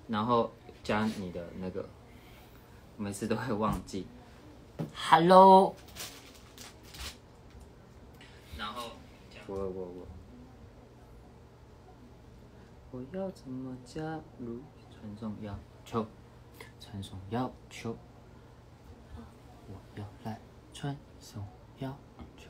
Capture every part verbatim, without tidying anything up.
然后加你的那个，我每次都会忘记。Hello， 然后我我我我要怎么加入？传送要求，传送要求，我要来传送要求。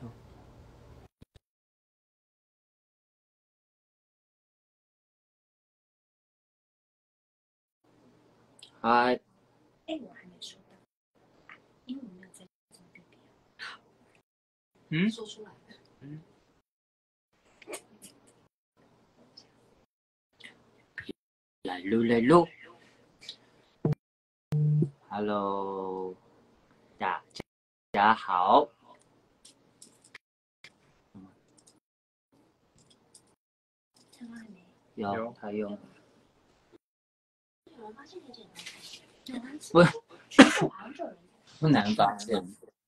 嗨。 哎，我还没收到，因为我没有在做 B B。 嗯， 说出来。 嗯。 来录来录 ，Hello， 大家好。 看到还没？ 有，他用。 我发现有点难， 不， 我好像就有人不难发现。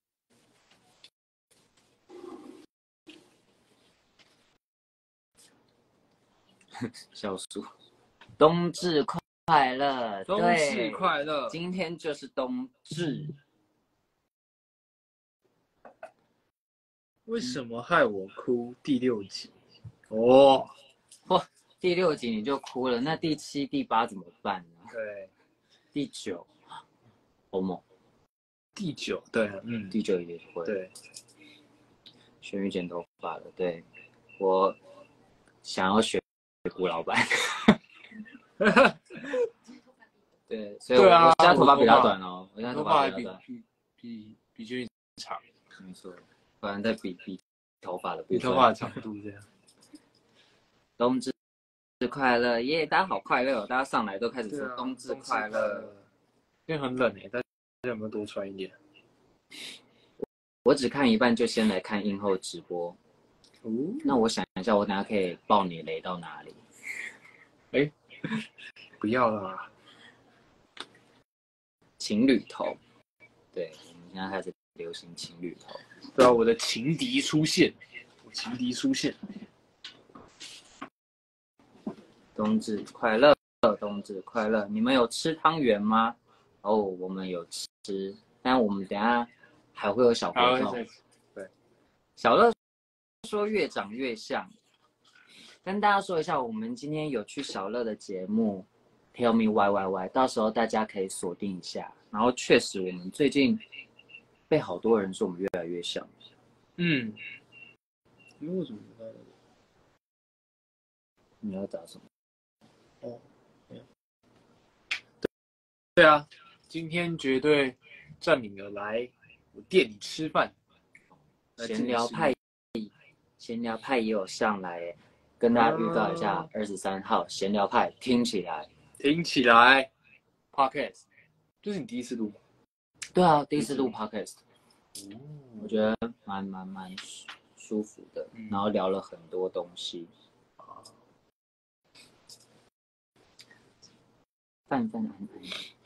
小叔，冬至快乐！ 冬至快乐！ 今天就是冬至。 为什么害我哭？第六集。哦， 嚯，第六集你就哭了，那第七、第八怎么办呢？ 对， 第九，欧梦。 第九，对，嗯， 第九也会。 对， 玄玉剪头发了，对，我想要学顾老板。对，所以我对啊， 我现在头发比较短哦，我现在头发比较短， 比比比玄玉长， 没错，不然在比比头发的部比分， 头发的长度这样。 冬至快乐，耶！大家好快乐哦，大家上来都开始说冬至快乐， 因为很冷哎，大家有没有多穿一点？ 我只看一半就先来看映后直播。 哦， 那我想一下，我等下可以爆你雷到哪里？ 哎，不要啦！ 情侣头，对，我们现在开始流行情侣头。 对啊，我的情敌出现，我情敌出现。 冬至快乐，冬至快乐！你们有吃汤圆吗？哦，我们有吃，但我们等一下还会有小活动。 对， 小乐说越长越像，跟大家说一下，我们今天有去小乐的节目 Tell Me Why Why Why， 到时候大家可以锁定一下。然后确实，我们最近被好多人说我们越来越像。 嗯，因为我怎么知道的？ 你要找什么？ 哦，对，对啊，今天绝对占领了来我店里吃饭。 闲聊派，闲聊派也有上来，跟大家预告一下，二十三号闲聊派听起来， 听起来 ，Podcast， 这是你第一次录吗？ 对啊，第一次录 Podcast， 哦， 我觉得蛮蛮蛮舒服的， 嗯、 然后聊了很多东西。泛泛安安。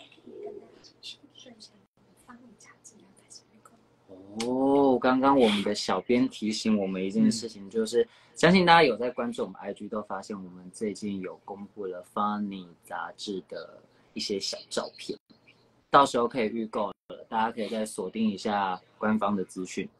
哦，刚刚我们的小编提醒我们一件事情，就是、嗯、相信大家有在关注我们 I G 都发现，我们最近有公布了 Funny 杂志的一些小照片，到时候可以预购了，大家可以再锁定一下官方的资讯。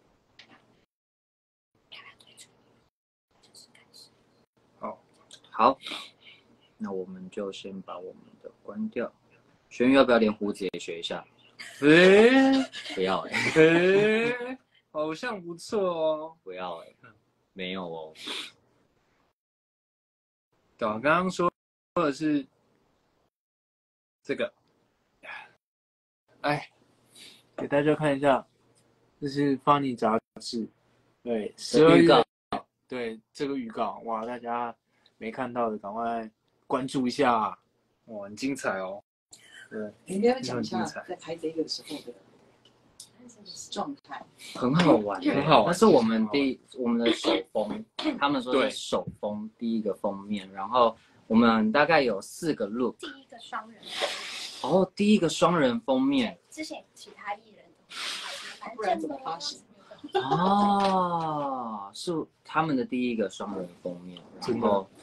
好， 好，那我们就先把我们的关掉。玄宇要不要连胡子也学一下？ 诶、欸， 不要哎、 欸，诶、欸，好像不错哦。 不要哎、欸，没有哦。 对啊，刚刚说的是这个，哎，给大家看一下，这是 Funny 杂志，对，十二月，对这个预告，哇，大家没看到的赶快关注一下，哇，很精彩哦。对， 你要讲一下在拍这个时候的状态， 很好玩， 很好玩。 那是我们第我们的首封，他们说是首封第一个封面，然后我们大概有四个 look。 第一个双人。 哦，第一个双人封面。 之前其他艺人都，不然怎么发行？ 哦，是他们的第一个双人封面，然后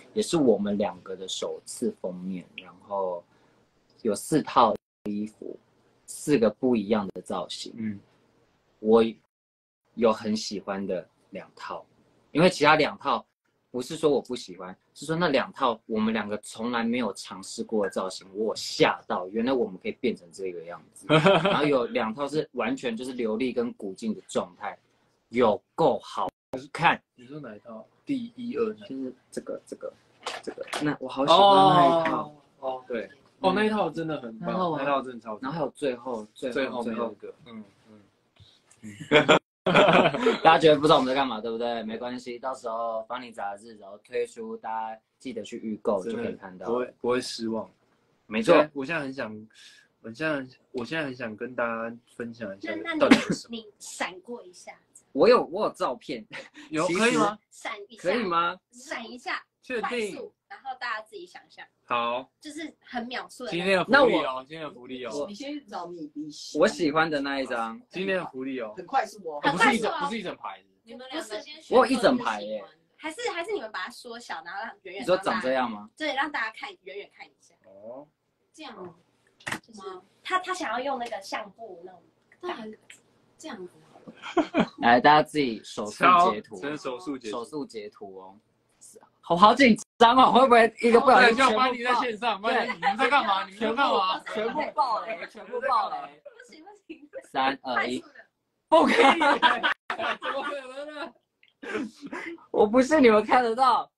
也是我们两个的首次封面，然后有四套衣服，四个不一样的造型。嗯，我有很喜欢的两套，因为其他两套不是说我不喜欢，是说那两套我们两个从来没有尝试过的造型，我吓到，原来我们可以变成这个样子。然后有两套是完全就是流利跟古镜的状态，有够好看。 你说哪一套？第一二呢？ 就是这个这个这个，那我好喜欢那一套。 哦，哦对，哦那一套真的很棒，那一套真的超。 然后还有最后最最后最后一个，嗯嗯。 大家觉得不知道我们在干嘛，对不对？没关系，到时候帮你杂志，然后推出，大家记得去预购就可以看到， 不会不会失望。 没错， 我现在很想，我现在我现在很想跟大家分享一下那到底有什么。 你闪过一下， 我有我有照片， 有可以吗？ 闪一下， 可以吗？ 闪一下， 确定？ 然后大家自己想象。 好， 就是很秒速的。 今天的福利哦，今天的福利哦。 你先找你你我喜欢的那一张。 今天的福利哦， 很快速哦， 不是一整不是一整排。 你们两个先选。 我有一整排耶。 还是还是你们把它缩小，然后让远远。 你说长这样吗？ 对，让大家看远远看一下。 哦， 这样吗？就是他他想要用那个相簿那种，但很这样子好了。 来，大家自己手速截图， 真手速截手速截图哦。好好紧张哦，会不会一个不小心就把你在线上？对，你们在干嘛？你们在干嘛？ 全部爆雷，全部爆雷！ 不行不行， 三二一，不可以！ 怎么可能呢？ 我不信你们看得到，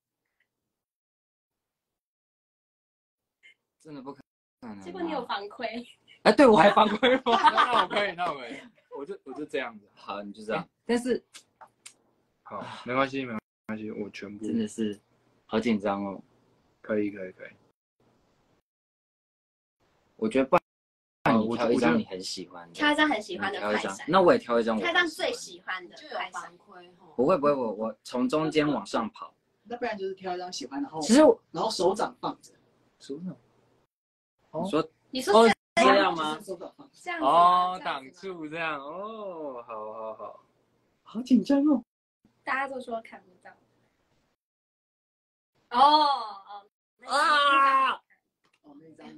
真的不可能。 结果你有防窥？ 哎，对我还防窥吗？ 那我可以，那我可以，我就我就这样子。 好，你就这样。但是， 好，没关系，没关系，我全部真的是。好紧张哦， 可以可以可以， 我觉得不然你挑一张你很喜欢的， 挑一张很喜欢的快闪， 那我也挑一张我挑一张最喜欢的， 就有反馈哈。 不会不会，我我从中间往上跑， 那不然就是挑一张喜欢，然后其实然后手掌放着， 手掌， 你说你说这样吗？ 手掌放着， 这样哦，挡住这样哦，好好好， 好紧张哦， 大家都说看不到。哦哦啊！ 哦那张，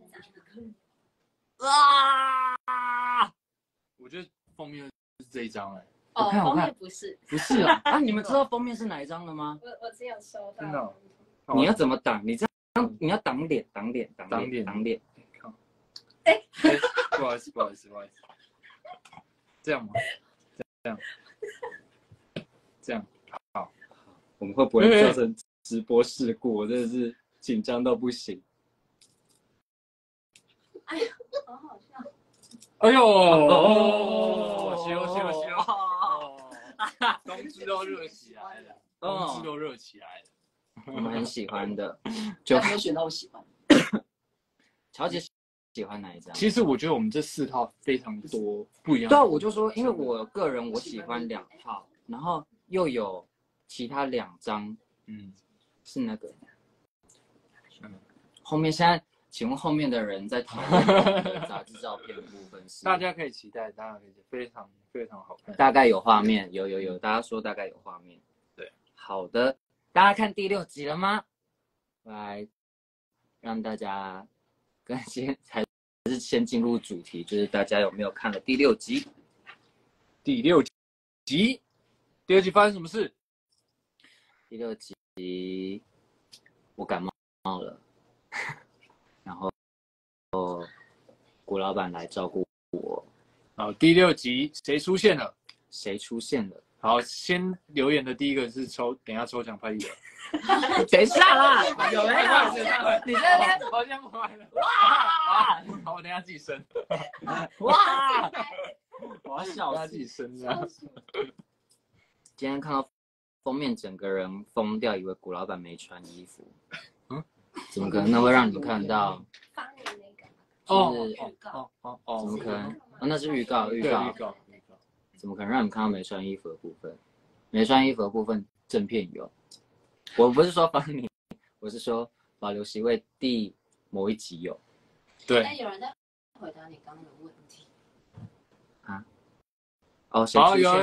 啊！ 我觉得封面是这一张哎。 哦，封面不是， 不是啊啊！你们知道封面是哪一张的吗？ 我我只有收到。 真的？ 你要怎么挡？你这样你要挡脸，挡脸，挡脸，挡脸。 哎， 不好意思，不好意思，不好意思。这样吗？这样，这样，好。 我们会不会造成直播事故？我真的是紧张到不行。 哎呀，好好笑！ 哎呦，哦，羞羞羞！冬至都热起来了，冬至都热起来了。 我们很喜欢的，就没有选到我喜欢。 乔姐喜欢哪一张？ 其实我觉得我们这四套非常多不一样。 对啊，我就说，因为我个人我喜欢两套，然后又有其他两张，嗯，是那个，嗯，后面现在，请问后面的人在讨论杂志照片的部分是？ 大家可以期待，大家可以非常非常好看。 大概有画面，有有有，大家说大概有画面。 对， 好的，大家看第六集了吗？来，让大家跟先还是先进入主题，就是大家有没有看了第六集？ 第六集，第六集发生什么事？ 第六集我感冒了，然后古老板来照顾我。 好，第六集谁出现了？ 谁出现了？ 好，先留言的第一个是抽，等一下抽奖拍一个。 等一下啦，有没有？ 你在那边，我先不玩了。哇！好，我等一下自己升。 哇！我要笑死， 自己升的。 今天看到封面，整个人疯掉，以为古老板没穿衣服。嗯？怎么可能？那会让你们看到？ 放你那个。 哦预告。 哦哦。 怎么可能？哦，那是预告，预告， 预告，预告。 怎么可能让你们看到没穿衣服的部分？没穿衣服的部分正片有。我不是说帮你，我是说保留席位第某一集有。 对。 但有人在回答你刚刚的问题。 啊？哦，谁出现？ 有有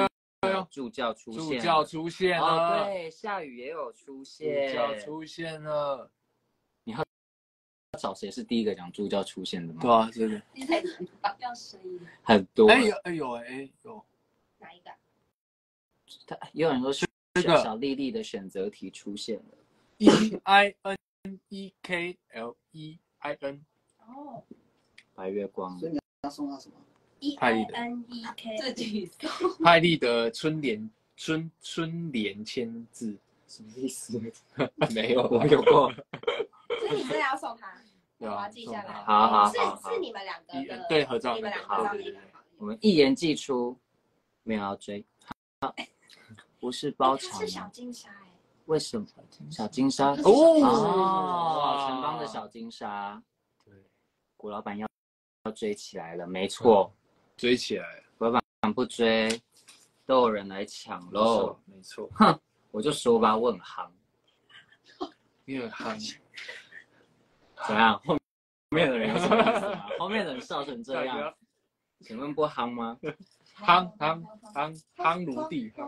的助教出现， 助教出现了， 哦，对，夏雨也有出现， 助教出现了。 你要找谁是第一个讲助教出现的吗？ 对啊，真的。 你在要声音很多。 哎有哎有哎有。 哪一个？ 他也有人说是这个小丽丽的选择题出现了 ，E I N E K L E I N。 哦， 白月光。 所以你要送他什么？ E I N E K 自己送。 派丽的春联春春联签字什么意思？ 没有， 我有过。 所以你真的要送他，我对啊要记下来。 好好好是好是你们两个的对合照你们两个好照片。 我们一言既出，没有要追。好，不是包场他是小金沙哎。 为什么？小金沙哦哦，城邦的小金沙。 对， 古老板要要追起来了，没错， 追起来了， 古老板不追，都有人来抢喽。 没错， 哼，我就说吧，我很夯。 你很夯， 怎样？后面的人有什么意思吗？后面的人笑成这样，请问不夯吗？ 夯夯夯夯如地夯。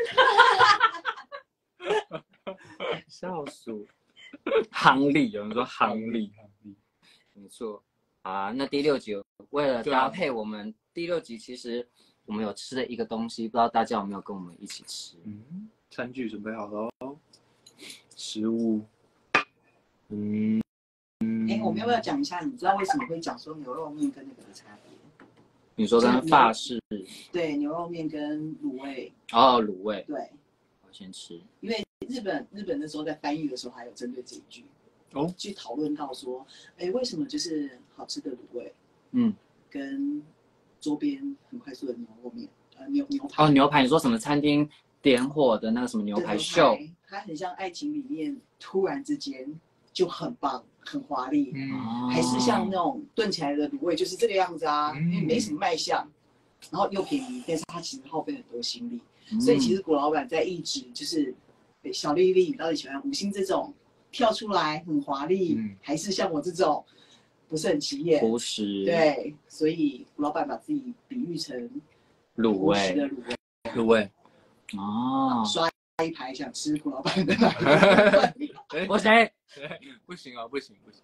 笑死！夯力，有人说夯力，没错。啊，那第六集为了搭配我们第六集，其实我们有吃的一个东西，不知道大家有没有跟我们一起吃？ 嗯，餐具准备好了哦，食物。嗯嗯。 哎，我们要不要讲一下？你知道为什么会讲说牛肉面跟那个的差别？ 你说跟法式？ 对，牛肉面跟卤味。 哦，卤味。 对， 我先吃。 因为日本日本那时候在翻译的时候，还有针对这一句哦， 去讨论到说，哎，为什么就是好吃的卤味， 嗯， 跟周边很快速的牛肉面，呃，牛牛排。 哦，牛排，你说什么餐厅点火的那个什么牛排秀？ 它很像爱情里面突然之间就很棒、很华丽， 嗯， 还是像那种炖起来的卤味就是这个样子啊， 嗯、 因为没什么卖相，然后又便宜，但是它其实耗费很多心力， 嗯、 所以其实古老板在一直就是小丽丽，你到底喜欢五星这种跳出来很华丽，嗯、还是像我这种不是很起眼？ 朴实。 对，所以古老板把自己比喻成卤味的卤味， 卤味。 哦， 刷一排想吃古老板的， 不行， 不行啊，不行不行。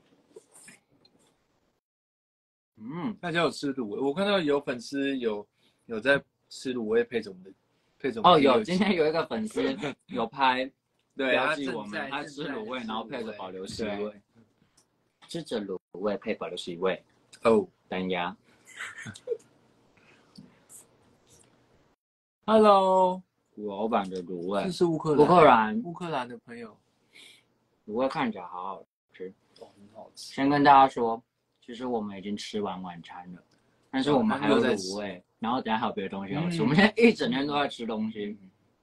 嗯， 大家有吃卤味？我看到有粉丝有有在吃卤味配着我们的配着我们哦，有今天有一个粉丝有拍对标记我们，他吃卤味，然后配着保留席味，吃着卤味配保留席味哦，单压。 Hello， 古老板的卤味， 这是乌克兰乌克兰乌克兰的朋友， 卤味看起来好好吃， 哦，很好吃。 先跟大家说，其实我们已经吃完晚餐了，但是我们还有卤味，然后等下还有别的东西要吃。嗯、我们现在一整天都在吃东西。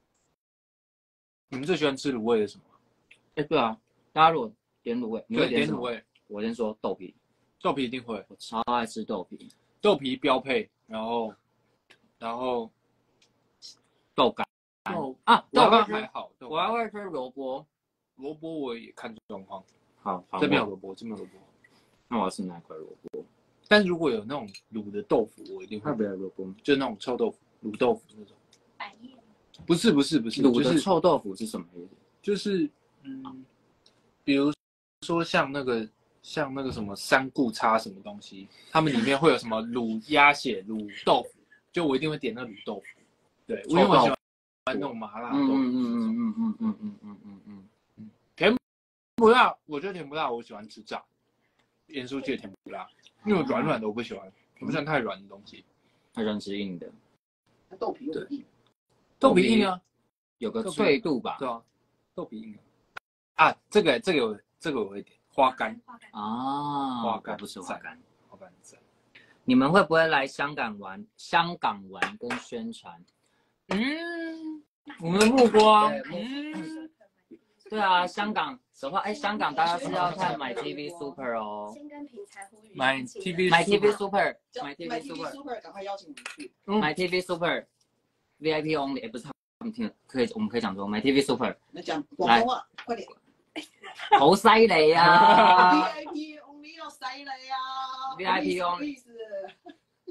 你们最喜欢吃卤味的什么？ 哎，对啊，大家如果点卤味，你会点卤味？ 我先说豆皮， 豆皮一定会， 我超爱吃豆皮， 豆皮标配，然后然后豆干豆啊， 豆干还好， 我还会吃萝卜， 萝卜我也看状况。 好，好这边有萝卜，这边有萝卜， 那我要吃哪块萝卜？ 但是如果有那种卤的豆腐，我一定会。 特别萝卜， 就是那种臭豆腐、卤豆腐那种。 百叶。 不是不是不是， 卤的臭豆腐是什么意思？ 就是嗯，比如说像那个像那个什么三顾叉什么东西，他们里面会有什么卤鸭血、卤豆腐，就我一定会点那卤豆腐。对，因为我喜欢那种麻辣豆腐。 嗯嗯嗯嗯嗯嗯嗯嗯嗯嗯嗯，甜不辣，我觉得甜不辣，我喜欢吃炸。盐酥鸡的甜不辣，因为软软的我不喜欢，我不喜欢太软的东西。 他喜欢吃硬的。 那豆皮有硬。 豆皮硬啊， 有个脆度吧？ 对啊，豆皮硬啊。啊，这个这个有这个有一点花干啊， 花干不是花干， 花干在。 你们会不会来香港玩？香港玩跟宣传？ 嗯，我们的木瓜， 嗯，对啊，香港的话，哎，香港大家是要看买 T V Super 哦。 先跟平台呼吁。 买 T V 买 T V Super， 买 T V Super， 赶快邀请你们去。 买 T V Super。V I P only， 哎，不是他们听，可以，我们可以讲中文。买 T V Super， 那讲广东话，快点。 好犀利啊 ！V I P only 要犀利啊 ！V I P only，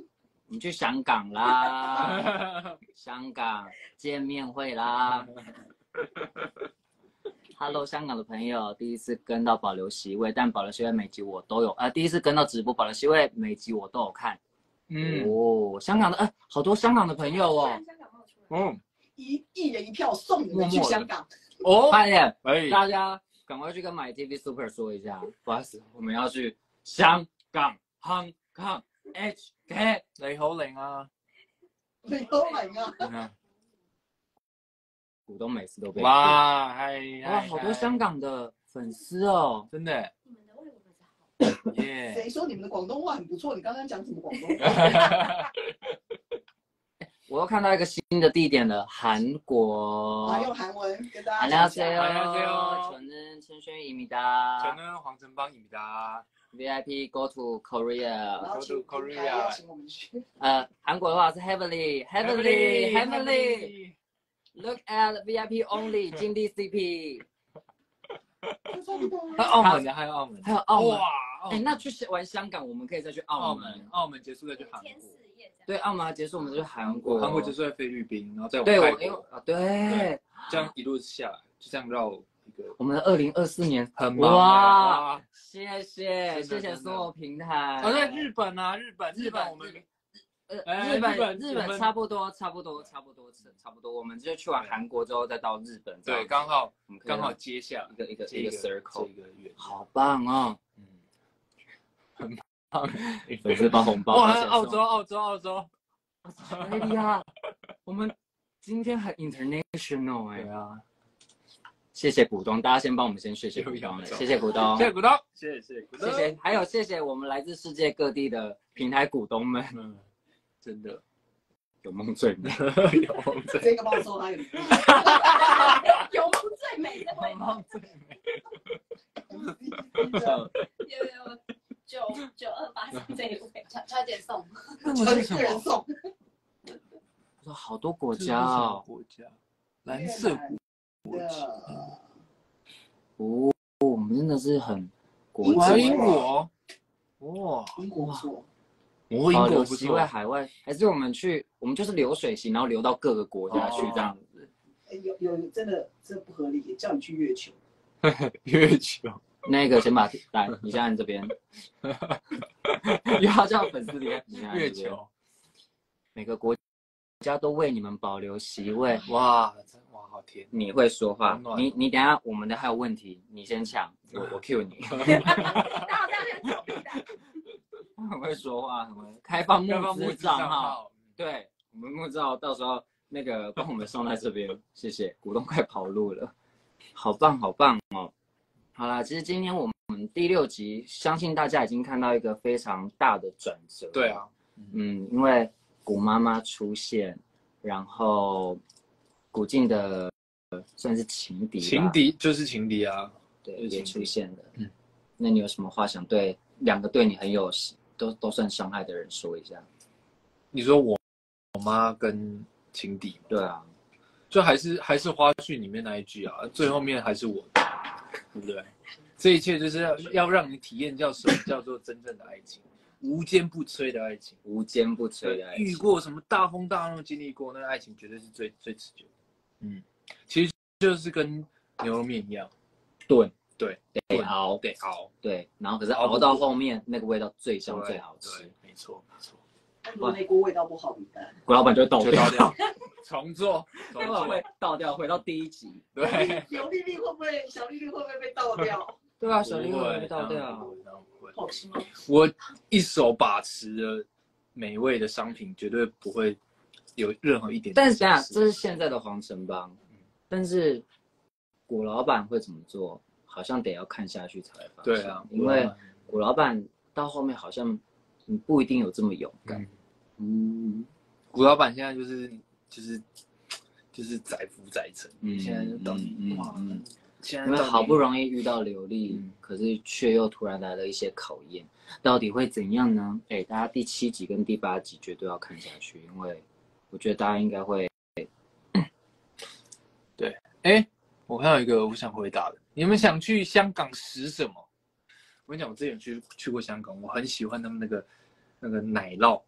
我们去香港啦，香港见面会啦。Hello， 香港的朋友，第一次跟到保留席位，但保留席位每集我都有，呃，第一次跟到直播保留席位每集我都有看。嗯，哦，香港的，呃，好多香港的朋友哦。 嗯，一一人一票送你们去香港。 哦，快点，大家赶快去跟 My T V Super 说一下，不好意思，我们要去香港 Hong Kong H K， 你好靈啊， 你好靈啊。 股东每次都被哇，嗨哇，好多香港的粉丝哦， 真的。 你们的外国比较好。 耶。 谁说你们的广东话很不错？你刚刚讲什么广东话？ 我又看到一个新的地点了，韩国。 啊，用韩文跟大家讲一下。 안녕하세요。 저는 천슈입니다。 저는 황정방입니다。 V I P go to Korea。 Go to Korea。 邀请我们去。 呃，韩国的话是 Heavenly，Heavenly，Heavenly。Look at V I P only， 金地 C P。 还有澳门的，还有澳门， 还有澳门。 哇！ 哎，那去玩香港，我们可以再去澳门。 澳门结束再去韩国。 对，澳门结束我们就去韩国。 韩国结束在菲律宾，然后再往对， 泰我因为国。 啊，对， 这样一路下来，就这样绕一个。 我们的二零二四年很忙哇！谢谢谢谢所有平台。 哦，在日本啊，日本日本我们。 呃，日本日本差不多差不多差不多差不多，我们就去完韩国之后再到日本， 对，刚好刚好接下一个一个一个 circle， 一个月， 好棒哦，嗯， 很棒， 粉丝包红包， 哇，澳洲澳洲澳洲， 太厉害，我们今天很 international 哎， 对啊， 谢谢股东，大家先帮我们先谢谢股东，谢谢股东， 谢谢股东，谢谢股东， 谢谢，还有谢谢我们来自世界各地的平台股东们。 真的有梦最美， 有梦最美。 这个帮我收他有。 有梦最美的味道。 有梦最美。 有有九九二八这一位，差差点送， 差点送。 我说好多国家哦， 国家，蓝色国旗。 哦，我们真的是很国际。英国，哇， 英国不错。 我英国不是在海外，还是我们去，我们就是流水席，然后流到各个国家去这样子。 有有真的这不合理，叫你去月球。 月球， 那个先把来，你现在这边，又要叫粉丝离开。 月球， 每个国家都为你们保留席位。 哇，真哇好甜。 你会说话，你你等下我们的还有问题，你先抢，我我 Q 你。很会说话，很会开放募资账号，对我们募资账号到时候那个帮我们送在这边，谢谢股东快跑路了，好棒好棒哦！好啦，其实今天我们第六集，相信大家已经看到一个非常大的转折。 对啊， 嗯，因为古妈妈出现，然后古晋的算是情敌， 情敌就是情敌啊， 对，也出现了。嗯，那你有什么话想对两个对你很有？都都算伤害的人说一下， 你说我我妈跟情敌， 对啊， 就还是还是花絮里面那一句啊，最后面还是我的，对不对？这一切就是要要让你体验叫什么叫做真正的爱情，无坚不摧的爱情， 无坚不摧的爱情。 遇过什么大风大浪，经历过那个爱情，绝对是最最持久。嗯，其实就是跟牛肉面一样， 炖。 对， 得熬， 得熬， 对，然后可是熬到后面那个味道最香最好吃， 没错没错。 如果那锅味道不好，怎么办？ 古老板就会倒掉， 重做， 重做会倒掉，回到第一集。 对， 有丽丽会不会？小丽丽会不会被倒掉？ 对啊，小丽会不会被倒掉？ 好吃吗？ 我一手把持的美味的商品，绝对不会有任何一点。 但是等下，这是现在的黄城邦，但是古老板会怎么做？好像得要看下去才会发现。 对啊， 因为古老板到后面好像你不一定有这么勇敢。 嗯，嗯古老板现在就是就是就是载浮载沉。 嗯， 现在就到底、嗯、哇， 嗯， 现在因为好不容易遇到刘丽、 嗯， 可是却又突然来了一些考验，到底会怎样呢？哎，大家第七集跟第八集绝对要看下去，因为我觉得大家应该会。 对，哎。我看到一个我想回答的，你们想去香港食什么？我跟你讲，我之前去去过香港，我很喜欢他们那个那个奶酪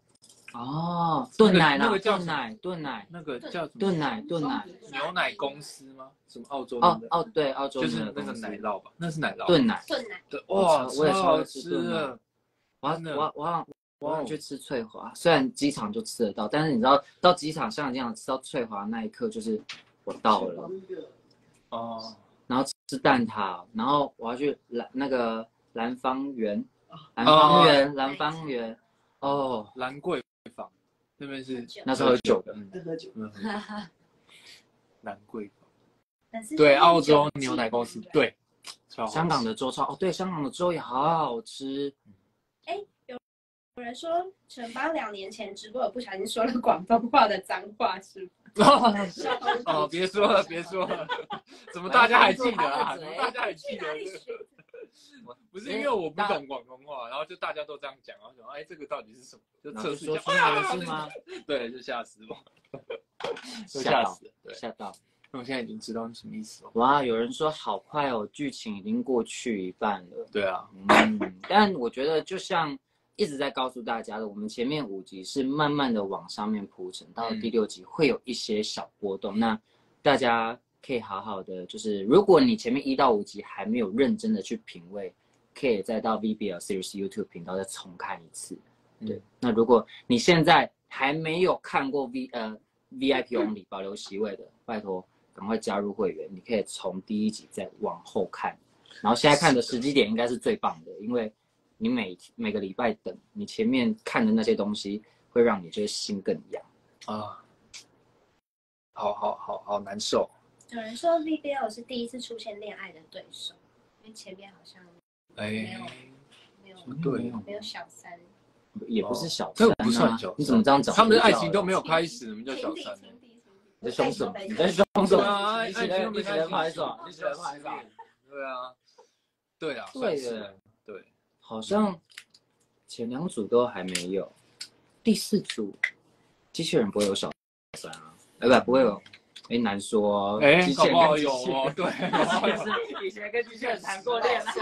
哦，炖奶啦， 那个叫炖奶，炖奶， 那个叫什么？ 炖奶，炖奶， 牛奶公司吗？什么澳洲哦哦，对，澳洲就是那个奶酪吧？那是奶酪。 炖奶， 炖奶， 对，哇， 我也超好吃的。我要我我要我要哇去吃翠华，虽然机场就吃得到，但是你知道到机场像这样吃到翠华那一刻，就是我到了。 哦。 然后吃蛋挞，然后我要去蓝那个蓝方园，蓝方园，蓝方园，哦， 兰桂坊那边是那是喝酒的， 嗯， 喝酒。 兰桂但是对，澳洲牛奶公司，对， 香港的粥超哦，对，香港的粥也好好吃。 哎，有有人说陈邦两年前直播有不小心说了广东话的脏话，是吗？ 哦，别说了，别说了，怎么大家还记得啊？怎么大家还记得？不是因为我不懂广东话，然后就大家都这样讲，然后想，哎，这个到底是什么？就测试一下， 啊，是吗？ 对，就吓死我， 吓死， 对， 吓到。 那我现在已经知道是什么意思了。 哇，有人说好快哦，剧情已经过去一半了。 对啊， 嗯，但我觉得就像一直在告诉大家的，我们前面五集是慢慢的往上面铺陈，到第六集会有一些小波动。嗯、那大家可以好好的，就是如果你前面一到五集还没有认真的去品味，可以再到 V B L Series YouTube 频道再重看一次。对，嗯、那如果你现在还没有看过 V 呃 V I P Only 保留席位的，拜托赶快加入会员，你可以从第一集再往后看，然后现在看的时机点应该是最棒的，因为你每每个礼拜等，你前面看的那些东西会让你就是心更痒啊，好好好好难受。 有人说 V B L 是第一次出现恋爱的对手，因为前面好像没有、哎、没有对没有小三， 也不是小三、啊， 这不算小三。 你怎么这样找？ 他们的爱情都没有开始，你们叫小三？ 你在凶什么？你在凶什么？ 你起来， 你起来拍手，你起来拍手。 对啊，对啊， 对的， 对， 好像前两组都还没有，第四组机器人不会有小三啊？哎不，不会有，哎难说。 哎， 机器人跟有哦，对， 是以前跟机器人谈过恋爱。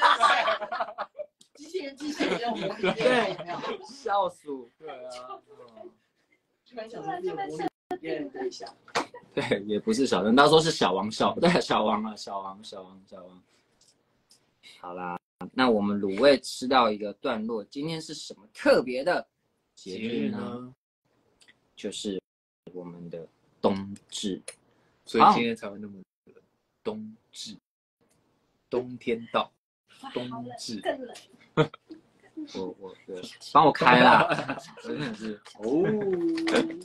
机器人，机器人，我们对，有没有？ 笑死。 对啊。 突然想到自己模拟别人对象。 对，也不是小三，到时候是小王小，对，小王啊，小王，小王，小王。好啦，那我们卤味吃到一个段落，今天是什么特别的节日呢？就是我们的冬至， 所以今天才会那么冬至，冬天到，冬至。 更冷。 我我我帮我开啦，真的是哦。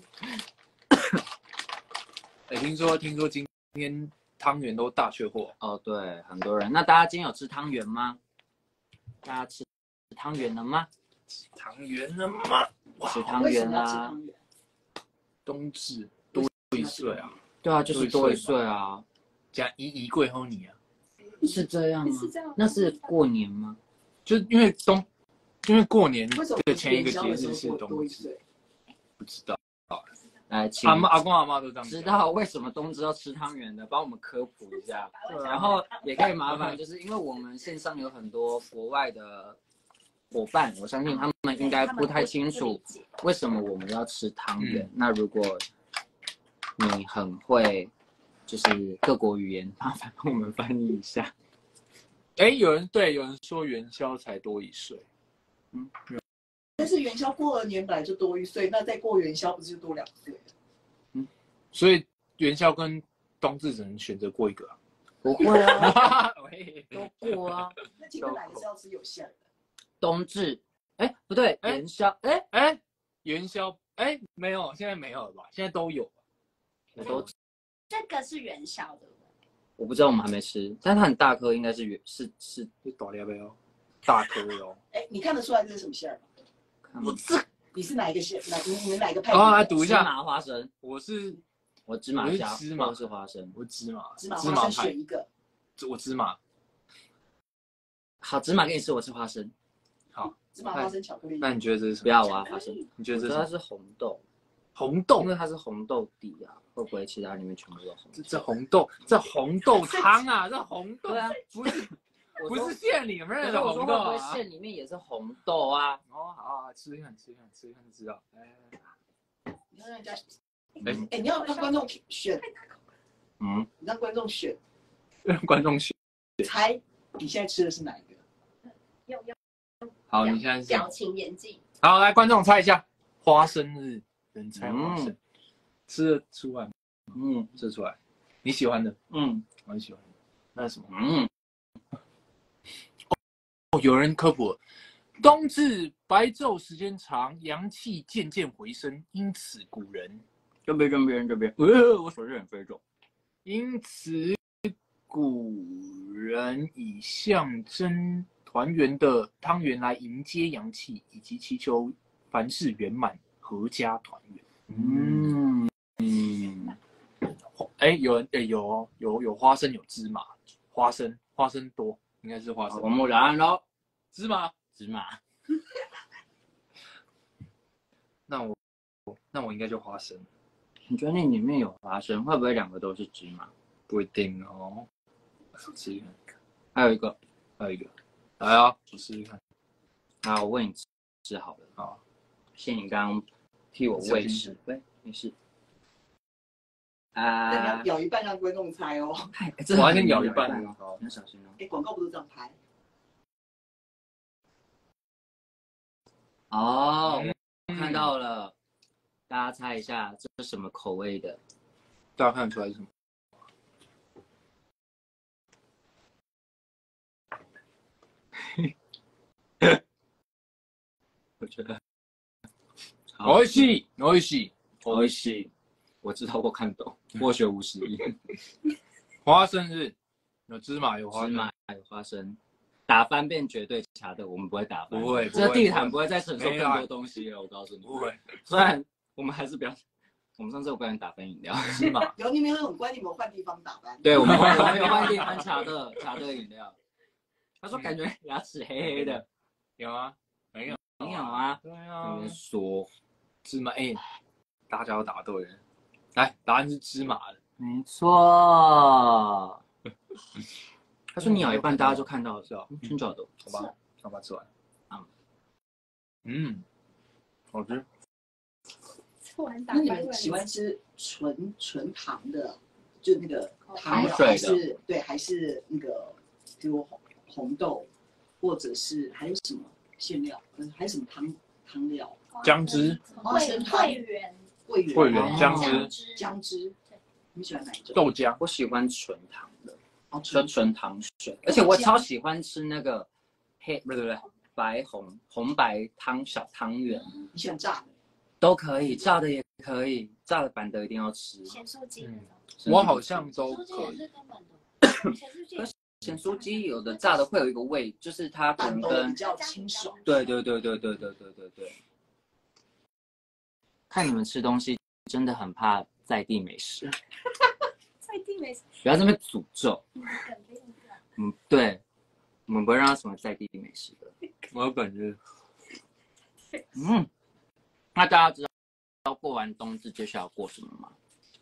哎，听说听说今天汤圆都大缺货哦，对，很多人。那大家今天有吃汤圆吗？大家吃汤圆了吗？ 吃汤圆了吗？ 吃汤圆啦！ 冬至多一岁啊！ 对啊，就是多一岁啊。 加一一贵后你啊？ 是这样吗？那是过年吗？ 就因为冬，因为过年的前一个节日是冬至，不知道。 来，请阿妈、阿公、阿妈都这样。 知道为什么冬至要吃汤圆的，帮我们科普一下。然后也可以麻烦，就是因为我们线上有很多国外的伙伴，我相信他们应该不太清楚为什么我们要吃汤圆。嗯、那如果你很会，就是各国语言，麻烦帮我们翻译一下。 哎，有人对，有人说元宵才多一岁， 嗯。但是元宵过了年本来就多一岁，那再过元宵不是就多两岁？ 嗯，所以元宵跟冬至只能选择过一个、啊。 不会啊，都过啊。 那请问哪个是要吃有馅的？ 冬至，哎，不对，元宵，哎哎，元宵，哎，没有，现在没有了吧？现在都有。 我都这个是元宵的， 我不知道，我们还没吃，但它很大颗，应该是元是是大粒的哦，大颗的哦。 哎，你看得出来这是什么馅儿吗？ 我这你是哪一个馅？哪你们哪一个派？ 哦，来读一下。 芝麻花生， 我是我芝麻虾， 芝麻是花生， 我芝麻芝麻花生选一个。 我芝麻。 好，芝麻给你吃，我吃花生。 好， 芝麻花生巧克力。 那你觉得这是什么？ 不要，我要花生。 你觉得这它是红豆？ 红豆， 因为它是红豆底啊，会不会其他里面全部都红？ 这这红豆，这红豆汤啊，这红豆对啊， 不是不是馅里面的红豆啊。 馅里面也是红豆啊。 哦，好好吃一看，吃一看，吃一看就知道。来来来， 你要让人家，哎哎，你要让观众选， 嗯， 你让观众选， 让观众选， 猜你现在吃的是哪一个？ 用用好，你现在是表情演技。 好，来观众猜一下，花生日，人猜花生，吃得出来吗？嗯，吃得出来。你喜欢的？嗯，我很喜欢。那是什么？嗯，哦，有人科普了，冬至白昼时间长，阳气渐渐回升，因此古人这边这边这边，呃，我手是很飞重。 因此古人以象征团圆的汤圆来迎接阳气，以及祈求凡事圆满、阖家团圆。嗯嗯，哎，有人哎有哦，有有花生，有芝麻，花生花生多，应该是花生。 公布答案喽， 芝麻芝麻。 那我那我应该就花生。 你觉得那里面有花生，会不会两个都是芝麻？ 不一定哦。吃一看， 还有一个， 还有一个，来啊，我试试看。 啊，我喂你吃好了。好，谢谢你刚刚替我喂食。对，没事。啊， 你要咬一半让观众猜哦。 我要先咬一半哦，好，你要小心哦。 哎，广告不是这样拍。 哦，看到了，大家猜一下这是什么口味的？ 大家看得出来是什么？ 我觉得， おいしい，おいしい， おいしい。我知道，我看懂，我学无实力。 花生日有芝麻，有花芝麻，有花生，打翻变绝对假的，我们不会打翻。 不会， 这地毯不会再承受更多东西了，我告诉你。 不会， 虽然我们还是不要。我们上次有不人打翻饮料， 芝麻。 有你们很乖，你们换地方打翻。 对，我们我们有换地方茶的茶的饮料。他说感觉牙齿黑黑的， 有啊，没有没有啊？ 对啊。 你说芝麻，哎，大家都答对了。来，答案是芝麻的。 没错。他说你咬一半，大家就看到了，是吧？真假的？ 好吧，好吧，吃完。嗯，嗯，好吃。 那你们喜欢吃纯纯糖的，就那个糖水还是对，还是那个比如红红豆，或者是还有什么馅料？嗯，还有什么汤汤料？ 姜汁、 花生汤、 桂圆、 桂圆、 桂圆、姜汁、 姜汁。你喜欢哪一种？ 豆浆。 我喜欢纯糖的， 哦， 纯纯糖水，而且我超喜欢吃那个黑，不对不对，白红红白汤小汤圆。 你喜欢炸的？ 都可以，炸的也可以，炸的板的一定要吃。 咸酥鸡， 我好像都可以。 咸酥鸡有的炸的会有一个味，就是它可能跟比较清爽。 对对对对对对对对对。看你们吃东西，真的很怕在地美食。 在地美食， 不要这么诅咒。嗯，对，我们不会让它成为在地美食的。 我有本事。 嗯。那大家知道过完冬至接下来要过什么吗？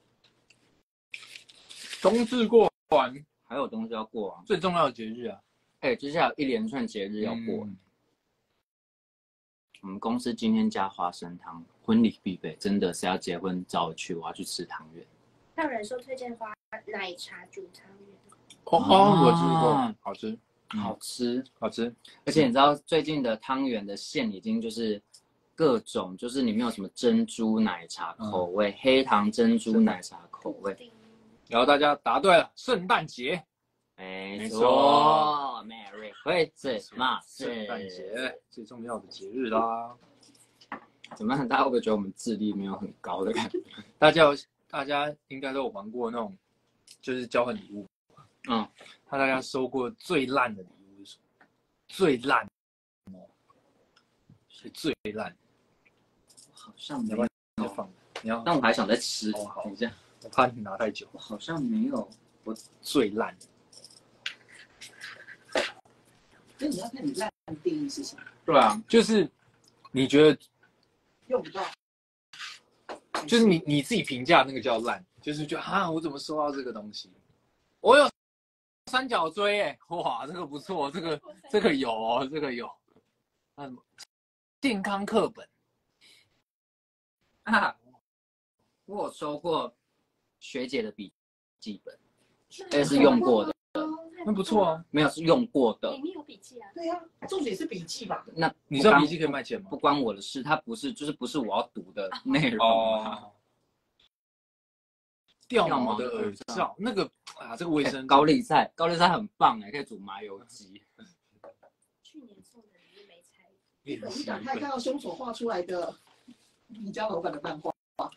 冬至过完， 还有东西要过啊， 最重要的节日啊！ 哎、欸，接下来有一连串节日要过。嗯、我们公司今天加花生汤，婚礼必备，真的是要结婚找我去，我要去吃汤圆。 还有人说推荐花奶茶煮汤圆。 哦哦，我吃过，好吃， 嗯、好吃， 好吃。 而且你知道最近的汤圆的馅已经就是。各种就是里面有什么珍珠奶茶口味、嗯、黑糖珍珠奶茶口味， 然后大家答对了，圣诞节， 没错 ，Merry Christmas， 圣诞节最重要的节日啦。 怎么样？大家会不会觉得我们智力没有很高的感觉？ 大家有，大家应该都有玩过那种，就是交换礼物。嗯，那大家收过最烂的礼物是什么？最烂哦，是最烂。 好像没有， 你要放，你要， 但我还想再吃。 哦，好， 等一下， 我怕你拿太久。 我好像没有，我最烂。 所以你要看你烂的定义是什么？ 对啊， 就是你觉得用不到， 就是你你自己评价那个叫烂，就是觉得啊，我怎么收到这个东西？我有三角锥哎，哇，这个不错，这个这个有哦，这个有。那什么健康课本啊，我有收过学姐的笔记本，但是用过的， 那不错啊。 没有是用过的。 里面有笔记啊。 对呀，重点是笔记吧？ 那你知道笔记可以卖钱吗？ 不关我的事，它不是就是不是我要读的内容哦。掉毛的耳罩，那个啊，这个卫生、 欸、高丽菜，高丽菜很棒哎，可以煮麻油鸡。 去年送的你没拆。 你赶快看到凶手画出来的你家老板的漫画。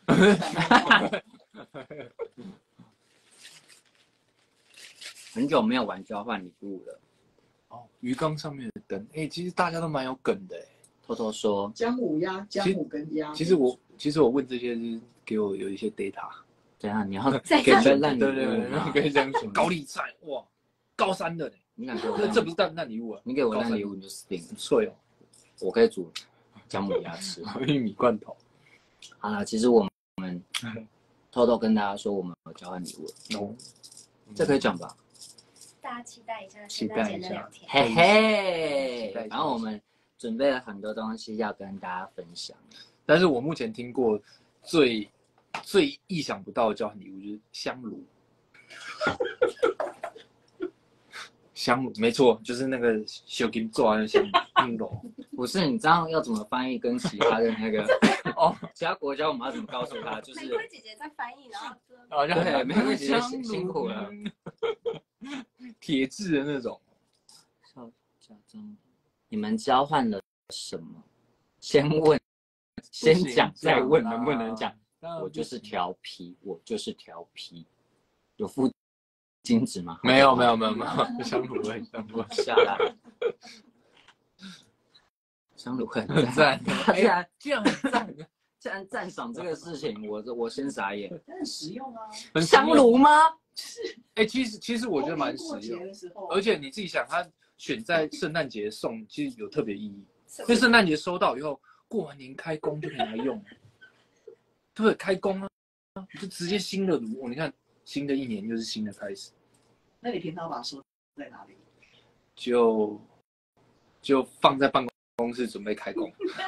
很久没有玩交换礼物了。 哦，鱼缸上面的灯，哎、欸，其实大家都蛮有梗的哎。 偷偷说， 姜母鸭、姜母跟鸭。 其实我其实我问这些是给我有一些 data。 怎样？你要给人烂礼物？ 对对对，可以这样说。高丽菜哇，高山的呢。 你敢给我？ 这不是烂烂礼物啊！ 你给我烂礼物你就死定了。 脆哦， 我可以煮姜母鸭吃。 玉米罐头。 好啦，其实我们偷偷跟大家说，我们有交换礼物。哦，这可以讲吧？ 大家期待一下圣诞节那两天。 嘿嘿，然后我们准备了很多东西要跟大家分享。 但是我目前听过最最意想不到的交换礼物就是香炉。香炉没错，就是那个小金做的香炉。 不是，你知道要怎么翻译跟其他的那个哦，其他国家我们要怎么告诉他？就是玫瑰姐姐在翻译，然后哦， 对，玫瑰姐姐辛苦了。 铁质的那种。 假装你们交换了什么？先问，先讲再问能不能讲？我就是调皮，我就是调皮。有附金纸吗？ 没有没有没有没有，香炉味香炉下来。香炉很赞， 他竟然这样很赞， 竟然赞赏这个事情，我我先傻眼。 很实用啊， 香炉吗？ 是， 哎，其实其实我觉得蛮实用，而且你自己想，他选在圣诞节送，其实有特别意义。因为圣诞节收到以后，过完年开工就可以拿用，对不对？开工啊，就直接新的炉，你看新的一年就是新的开始。 那你平常把它收在哪里？ 就就放在办公室准备开工，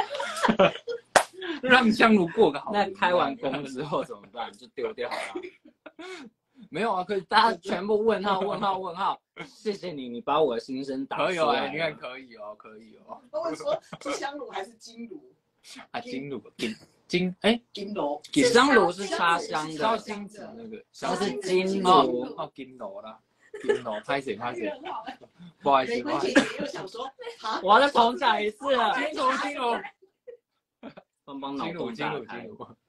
让香炉过个好。 那开完工之后怎么办？就丢掉了。 没有啊，可以大家全部问号问号问号。谢谢你，你把我的心声打出来。 可以哦，你看可以哦，可以哦。 他问说是香炉还是金炉？ 啊，金炉金金哎， 金炉。 香炉是插香的， 烧金子那个， 它是金炉哦，金炉啦，金炉，拍谁拍谁，不好意思，不好意思， 又想说， 我要再重讲一次了， 金炉金炉， 帮帮脑洞大开。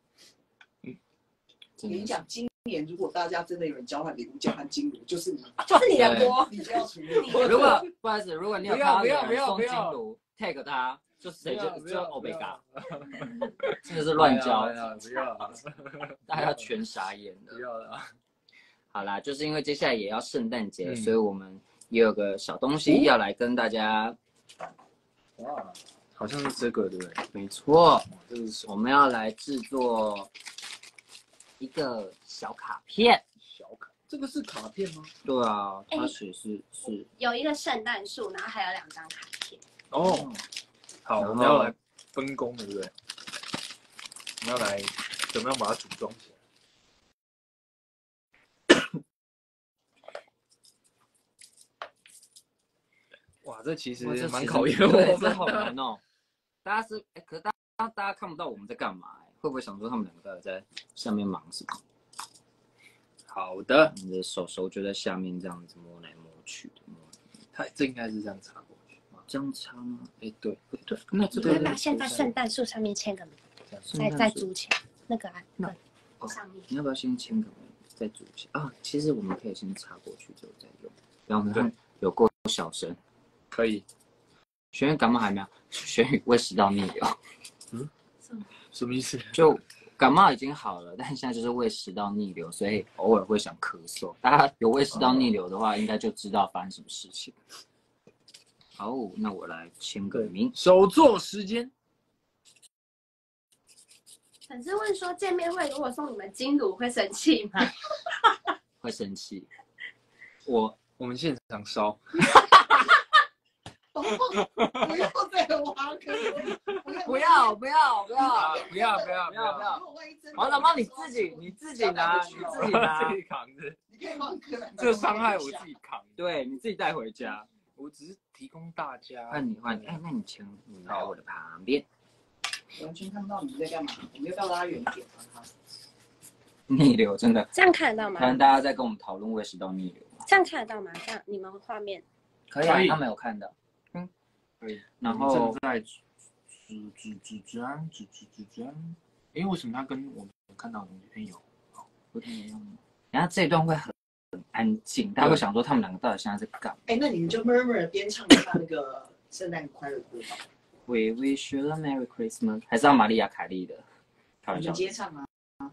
我跟你讲，今年如果大家真的有人交换礼物交换金炉，就是你， 就是你的锅， 你就要处理。 如果不好意思，如果你有看到有人送金要炉 ，tag 他，就谁就就欧贝嘎，真的是乱交， 不要， 大家全傻眼了。 不要了。 好啦，就是因为接下来也要圣诞节，所以我们也有个小东西要来跟大家。 哇，好像是这个对不对？ 没错，这是我们要来制作一个小卡片。 小卡，这个是卡片吗？ 对啊，它写是是有一个圣诞树，然后还有两张卡片。 哦，好，我们要来分工，对不对？我们要来怎么样把它组装起来？哇，这其实蛮考验我们， 这好难哦。大家是哎，可是大家大家看不到我们在干嘛？哎，会不会想说他们两个在下面忙什么？ 好的， 你的手手就在下面这样子摸来摸去的摸。 它这应该是这样插过去， 这样插吗？ 哎，对不对，那这个那现在圣诞树上面签个名，再再组起来那个啊，那上面。 你要不要先签个名，再组起来啊？其实我们可以先插过去之后再用。然后我们看有够小声。 可以， 玄宇感冒还没有，玄宇胃食道逆流。 嗯，什么意思？ 就感冒已经好了，但现在就是胃食道逆流，所以偶尔会想咳嗽。大家有胃食道逆流的话，应该就知道发生什么事情。好，那我来签个名。 手作时间。 粉丝问说，见面会如果送你们金炉会生气吗？ 会生气。我我们现场烧。 不要再挖坑了！ 不要不要不要啊！不要不要不要不要！ 王长帮你自己你自己拿，你自己拿， 自己扛着。 你可以放坑， 这个伤害我自己扛。 对，你自己带回家。 我只是提供大家。 换你换你，哎，那你请你来我的旁边。 完全看不到你们在干嘛，我们要不要拉远一点？ 逆流真的， 这样看得到吗？ 可能大家在跟我们讨论胃食道逆流。 这样看得到吗？这样你们画面可以啊，他们有看到。 嗯，可以。 然后正在指指指指指安指指指指安。哎，为什么他跟我们看到的东西哎有不太一样呢？ 然后这一段会很很安静，大家会想说他们两个到底现在在干嘛？ 哎，那你们就 murmur 边唱一下那个圣诞快乐歌吧。 We wish you a Merry Christmas， 还是要玛丽亚凯莉的？开玩笑。 你们接唱啊。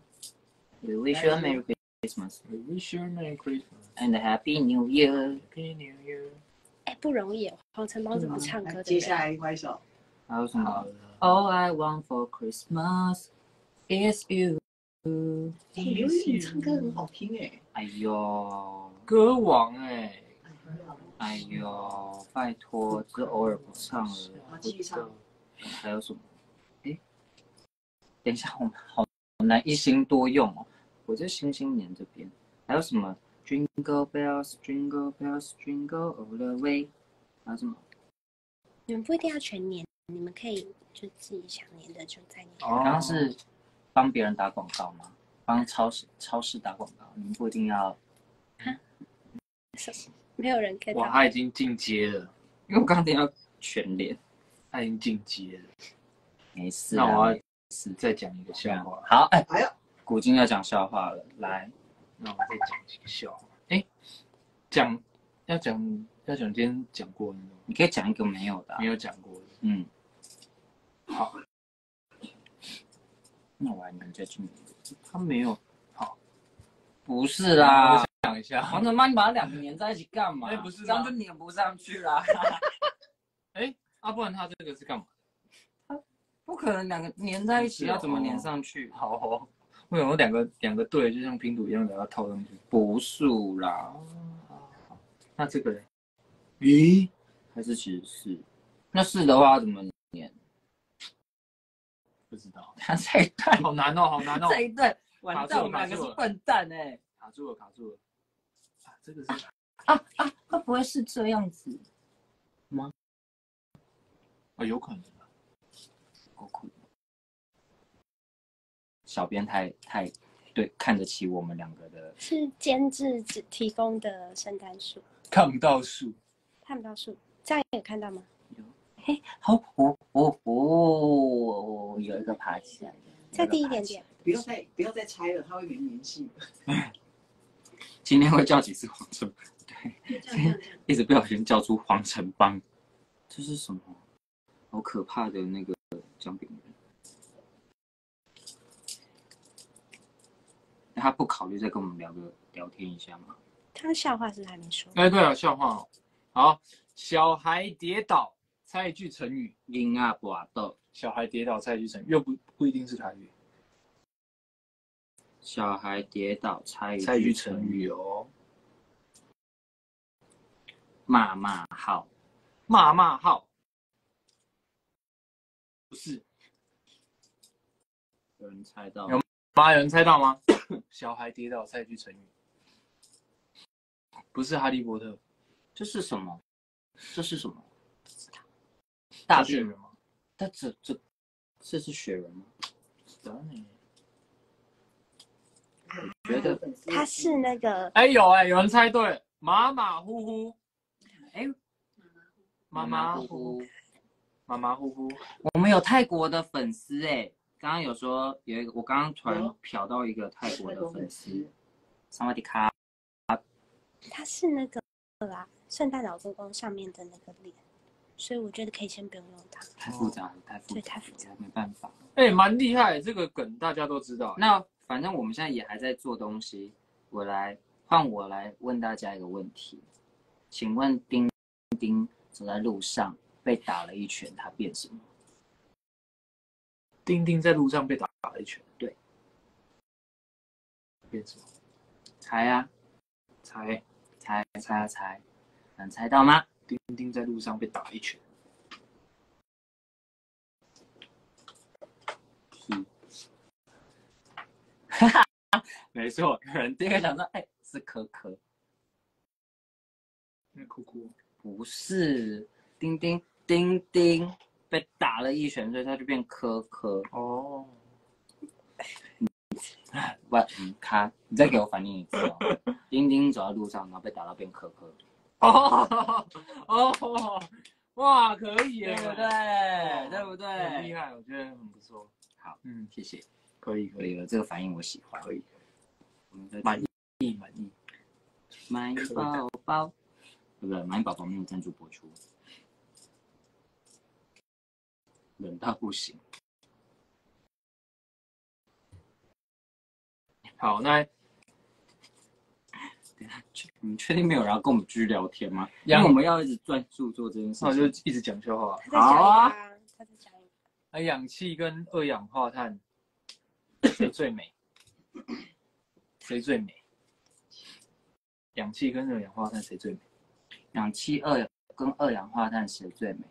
We wish you a Merry Christmas. We wish you a Merry Christmas and a Happy New Year. Happy New Year. 哎，不容易，黄承邦怎么唱歌的？ 接下来拍手。 还有什么 ？All I want for Christmas is you. 哎，刘宇宁唱歌很好听哎。 哎呦， 歌王哎。 哎呦，拜托，这偶尔不唱了。 继续唱。 还有什么？哎，等一下，我们好难一心多用哦。我在星星年这边还有什么 ？Jingle bells, jingle bells, jingle all the way。还有什么？ 你们不一定要全年，你们可以就自己想念的就在念。 刚刚是帮别人打广告吗？帮超市超市打广告，你们不一定要。 哈？没有人 get 到。 哇，他已经进阶了， 因为我刚刚听到全脸， 他已经进阶了。 没事。 那我要再讲一个笑话。 好，哎， 哎呀， 古今要讲笑话了，来， 那我们再讲几个笑话。哎，讲要讲要讲今天讲过的那种， 你可以讲一个没有的、啊， 没有讲过的。 嗯， 好， 那我来念这句，他没有，好，不是啦， 我想一下， 黄承邦，你把它两个粘在一起干嘛？ 哎，不是， 这样就粘不上去啦。 哎，啊，不然他这个是干嘛？ 不可能两个粘在一起，要怎么粘上去？ 好哦，为什么两个两个对，就像拼图一样把它套上去？ 不是啦， 那这个呢？咦， 还是其实是？那是的话怎么粘？ 不知道。 他这一段好难哦，好难哦。 这一段，完蛋，我们两个是笨蛋哎！ 卡住了，卡住了。啊，这个是啊啊，会不会是这样子吗？ 啊，有可能。 好酷！小编太太对看得起我们两个的， 是监制提供的圣诞树， 看不到树， 看不到树，这样有看到吗？ 有，嘿，好，哦哦哦，有一个爬起来的， 再低一点点， 不要再不要再拆了，它会没粘性。 今天会叫几次黄承？对，一直不小心叫出黄承邦，这是什么？好可怕的那个姜饼人。他不考虑再跟我们聊个聊天一下吗？ 他的笑话是还没说。 哎，对了，笑话哦。好，小孩跌倒，猜一句成语。 婴儿拔豆。 小孩跌倒，猜一句成语，又不不一定是台语。 小孩跌倒，猜一猜一句成语哦。 骂骂号， 骂骂号。不是。 有人猜到？ 有吗？有人猜到吗？小孩跌倒，猜一句成语。不是哈利波特。 这是什么？这是什么？ 大雪人吗？ 他这这这是雪人吗？ 当然。 我觉得他是那个。 哎，有哎，有人猜对，马马虎虎。 哎， 马马虎虎，马马虎虎。 我们有泰国的粉丝哎，刚刚有说有一个，我刚刚突然瞟到一个泰国的粉丝，萨瓦迪卡。 他是那个啦，圣诞老公公上面的那个脸，所以我觉得可以先不用用它。 太复杂了，太复杂， 对，太复杂， 没办法。 哎，蛮厉害，这个梗大家都知道。 那反正我们现在也还在做东西，我来换我来问大家一个问题，请问丁丁走在路上被打了一拳，他变什么？ 丁丁在路上被打了一拳， 对， 变什么？ 猜啊， 猜猜猜猜，能猜到吗？ 丁丁在路上被打一拳。 哈哈，没错，有人第一个想说，哎，是可可。 那哭哭。 不是，丁丁丁丁被打了一拳，所以他就变可可。 哦。 不，嗯，他，你再给我反应一次哦。丁丁走在路上，然后被打到变可可。 哦哦，哇，可以耶， 对不对？对不对？ 很厉害，我觉得很不错。 好，嗯，谢谢。 可以， 可以了，这个反应我喜欢。 可以， 满意，满意。 满意宝宝，对不对？满意宝宝没有赞助播出，冷到不行。 好，那你们确定没有人要跟我们继续聊天吗？因为我们要一直专注做这件事情。 那我就一直讲笑话。 好啊，他在讲一个。 那氧气跟二氧化碳谁最美？谁最美？氧气跟二氧化碳谁最美？ 氧气二跟二氧化碳谁最美？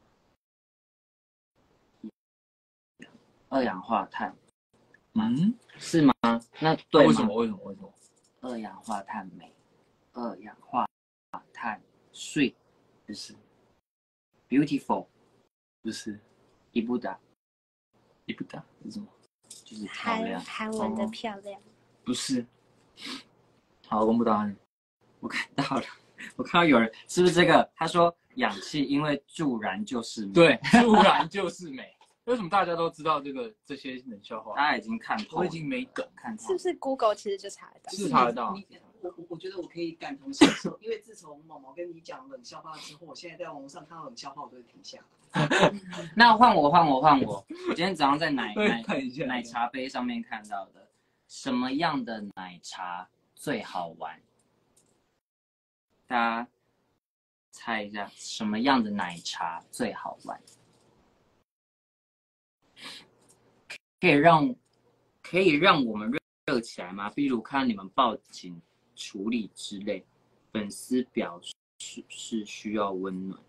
二氧化碳。 嗯， 是吗？那对吗？ 为什么？为什么？为什么？ 二氧化碳美，二氧化碳sweet， 不是 beautiful， 不是一不打， 一不打是什么？ 就是漂亮。 韩文的漂亮。 不是。好，公布答案。 我看到了，我看到有人是不是这个？他说氧气因为助燃就是美。 对，助燃就是美。为什么大家都知道这个这些冷笑话？ 大家已经看透了， 我已经没梗看透。 是不是 Google 其实就查得到？ 是查得到。 我我我觉得我可以感同身受，因为自从毛毛跟你讲冷笑话之后，我现在在网络上看到冷笑话，我都会停下来。 那换我，换我，换我。我今天早上在奶奶看一下奶茶杯上面看到的，什么样的奶茶最好玩？大家猜一下，什么样的奶茶最好玩？可以让可以让我们热热起来吗？比如看到你们报警处理之类，粉丝表示是需要温暖，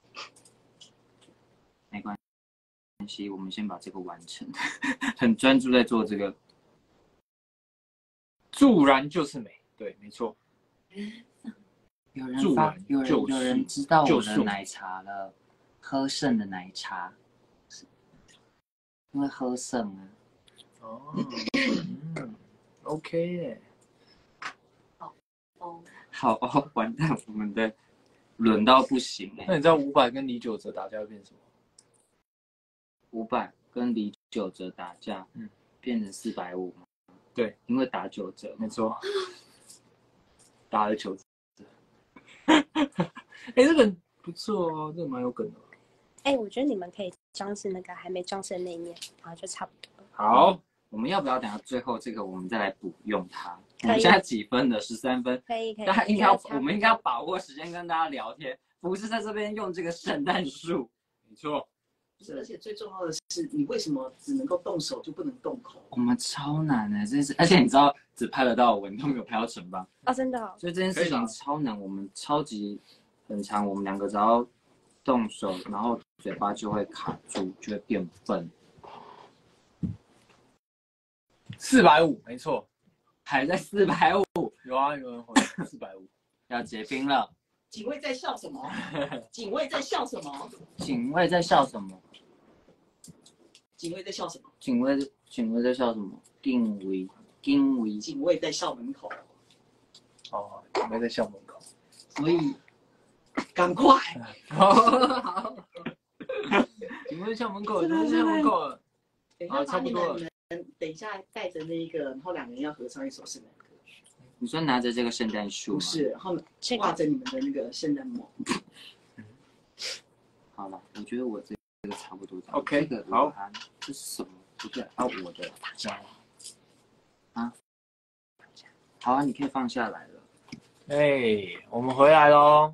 没关系，我们先把这个完成。很专注在做这个， 助燃就是美，对，没错。 有人发，有人有人知道我的奶茶了，喝剩的奶茶，因为喝剩啊。 哦，嗯 ，OK 耶。 哦哦， 好哦，完蛋，我们的轮到不行哎。 那你知道伍佰跟李玖哲打架会变什么？ 五百跟李九折打架， 嗯， 变成四百五。 对， 因为打九折， 没错，打了九折。哎、欸，这个不错哦，这个蛮有梗的。 哎、欸，我觉得你们可以装饰那个还没装饰的那一面，然后就差不多了。 好， 我们要不要等到最后这个我们再来补用它？我们现在几分了？十三分。 可以可以。 大家应该要，我们应该要把握时间跟大家聊天，不是在这边用这个圣诞树。 没错。 而且最重要的是，你为什么只能够动手就不能动口？ 我们超难的，真是，而且你知道，只拍得到我，你都没有拍到城邦。 哦，真的、哦。 所以这件事情超难，我们超级很长，我们两个只要动手，然后嘴巴就会卡住，就会变笨。 四百五，没错， 还在四百五。 有啊，有人回四百五， 要结冰了。 警卫在笑什么？警卫在笑什么？ 警卫在笑什么？ 警卫在笑什么？ 警卫警卫在笑什么？定位定位。 警卫在校门口。 哦，警卫在校门口。 所以赶快。 好。警卫在校门口，警卫在校门口。 等一下，差不多了。等一下带着那个，然后两个人要合唱一首圣诞歌曲。 你说拿着这个圣诞树？ 不是，然后挂着你们的那个圣诞帽。 好了，我觉得我这这个差不多。 OK， 这个好。 这是什么？不对，啊，我的啊。好啊，你可以放下来了。 哎、欸，我们回来喽。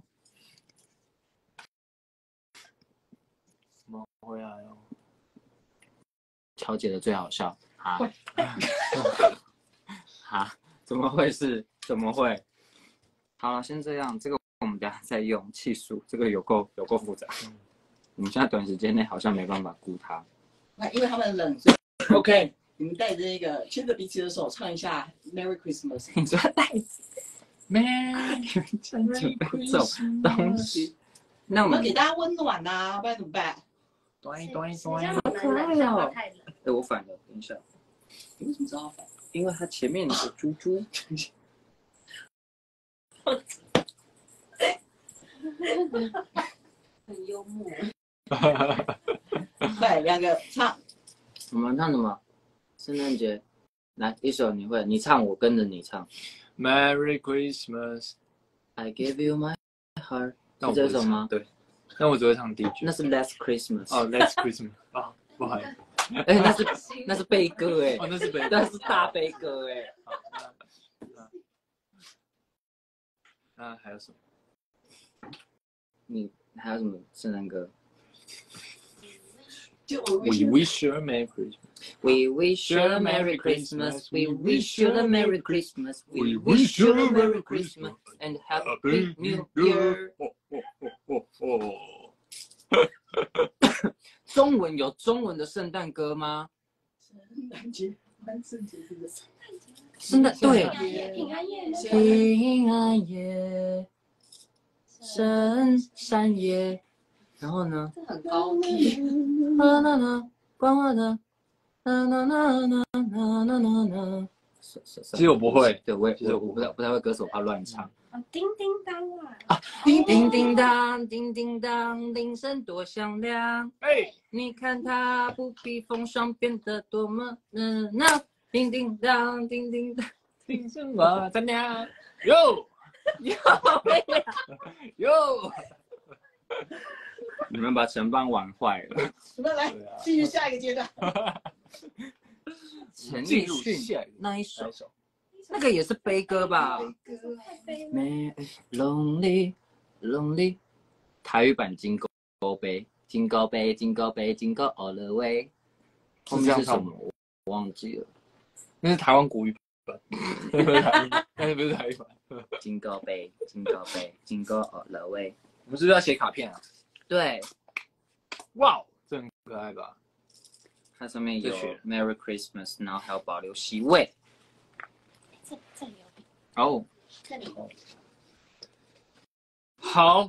我们回来喽。 乔姐的最好笑啊！啊，怎么会是？怎么会？ 好了，先这样，这个我们等下再用气数，这个有够有够复杂。嗯、我们现在短时间内好像没办法顾它。 那因为他们冷，所以 OK， 你们带着那个牵着彼此的手唱一下 Merry Christmas。 你说带着 Merry 准备这种东西，那我们给大家温暖呐、啊，不然怎么办？ 端端端， 好可爱哦！ 哎，我反了，等一下， 你为什么知道反？ 因为它前面有个猪猪。 很幽默。 对，两个唱。 我们唱什么？圣诞节，来一首你会，你唱，我跟着你唱。 Merry Christmas, I give you my heart。 是这首吗？ 对，但我只会唱第一句。 那是 Last Christmas。 哦 ，Last Christmas 啊，不好意思。 哎，那是那是悲歌哎。 哦，那是悲歌， 那是大悲歌哎。 那还有什么？ 你还有什么圣诞歌？ 就 We wish you a Merry Christmas. We wish you a Merry Christmas. We wish you a Merry Christmas. We wish you a Merry Christmas and Happy New Year. 中文有中文的圣诞歌吗？ 圣诞节，万圣节是不是？ 圣诞对。 平安夜， 平安夜，圣诞夜。然后呢？ 这很高级。 啦啦啦，关我的，啦啦啦啦啦啦啦啦。 其实我不会， 对，我也我我不太不太会歌手，怕乱唱。 叮叮当啊！ 啊，叮叮叮当，叮叮当，铃声多响亮。 哎， 你看它不比风霜变得多么热闹。叮叮当，叮叮当， 叮声我在亮。哟哟哟。 你们把城邦玩坏了。 我们来继续下一个阶段。 陈奕迅那一首，那个也是悲歌吧 ？Lonely Lonely， 台语版金钩杯，金钩杯，金钩杯，金钩 all the way。后面是什么？我忘记了。 那是台湾国语版，那是不是台语版？ 金钩杯，金钩杯，金钩 all the way。 我们是不是要写卡片啊？ 对， 哇，这很可爱吧？ 它上面有 Merry Christmas， 然后还有保留席位。 这这里有笔。 哦， 这里。 好。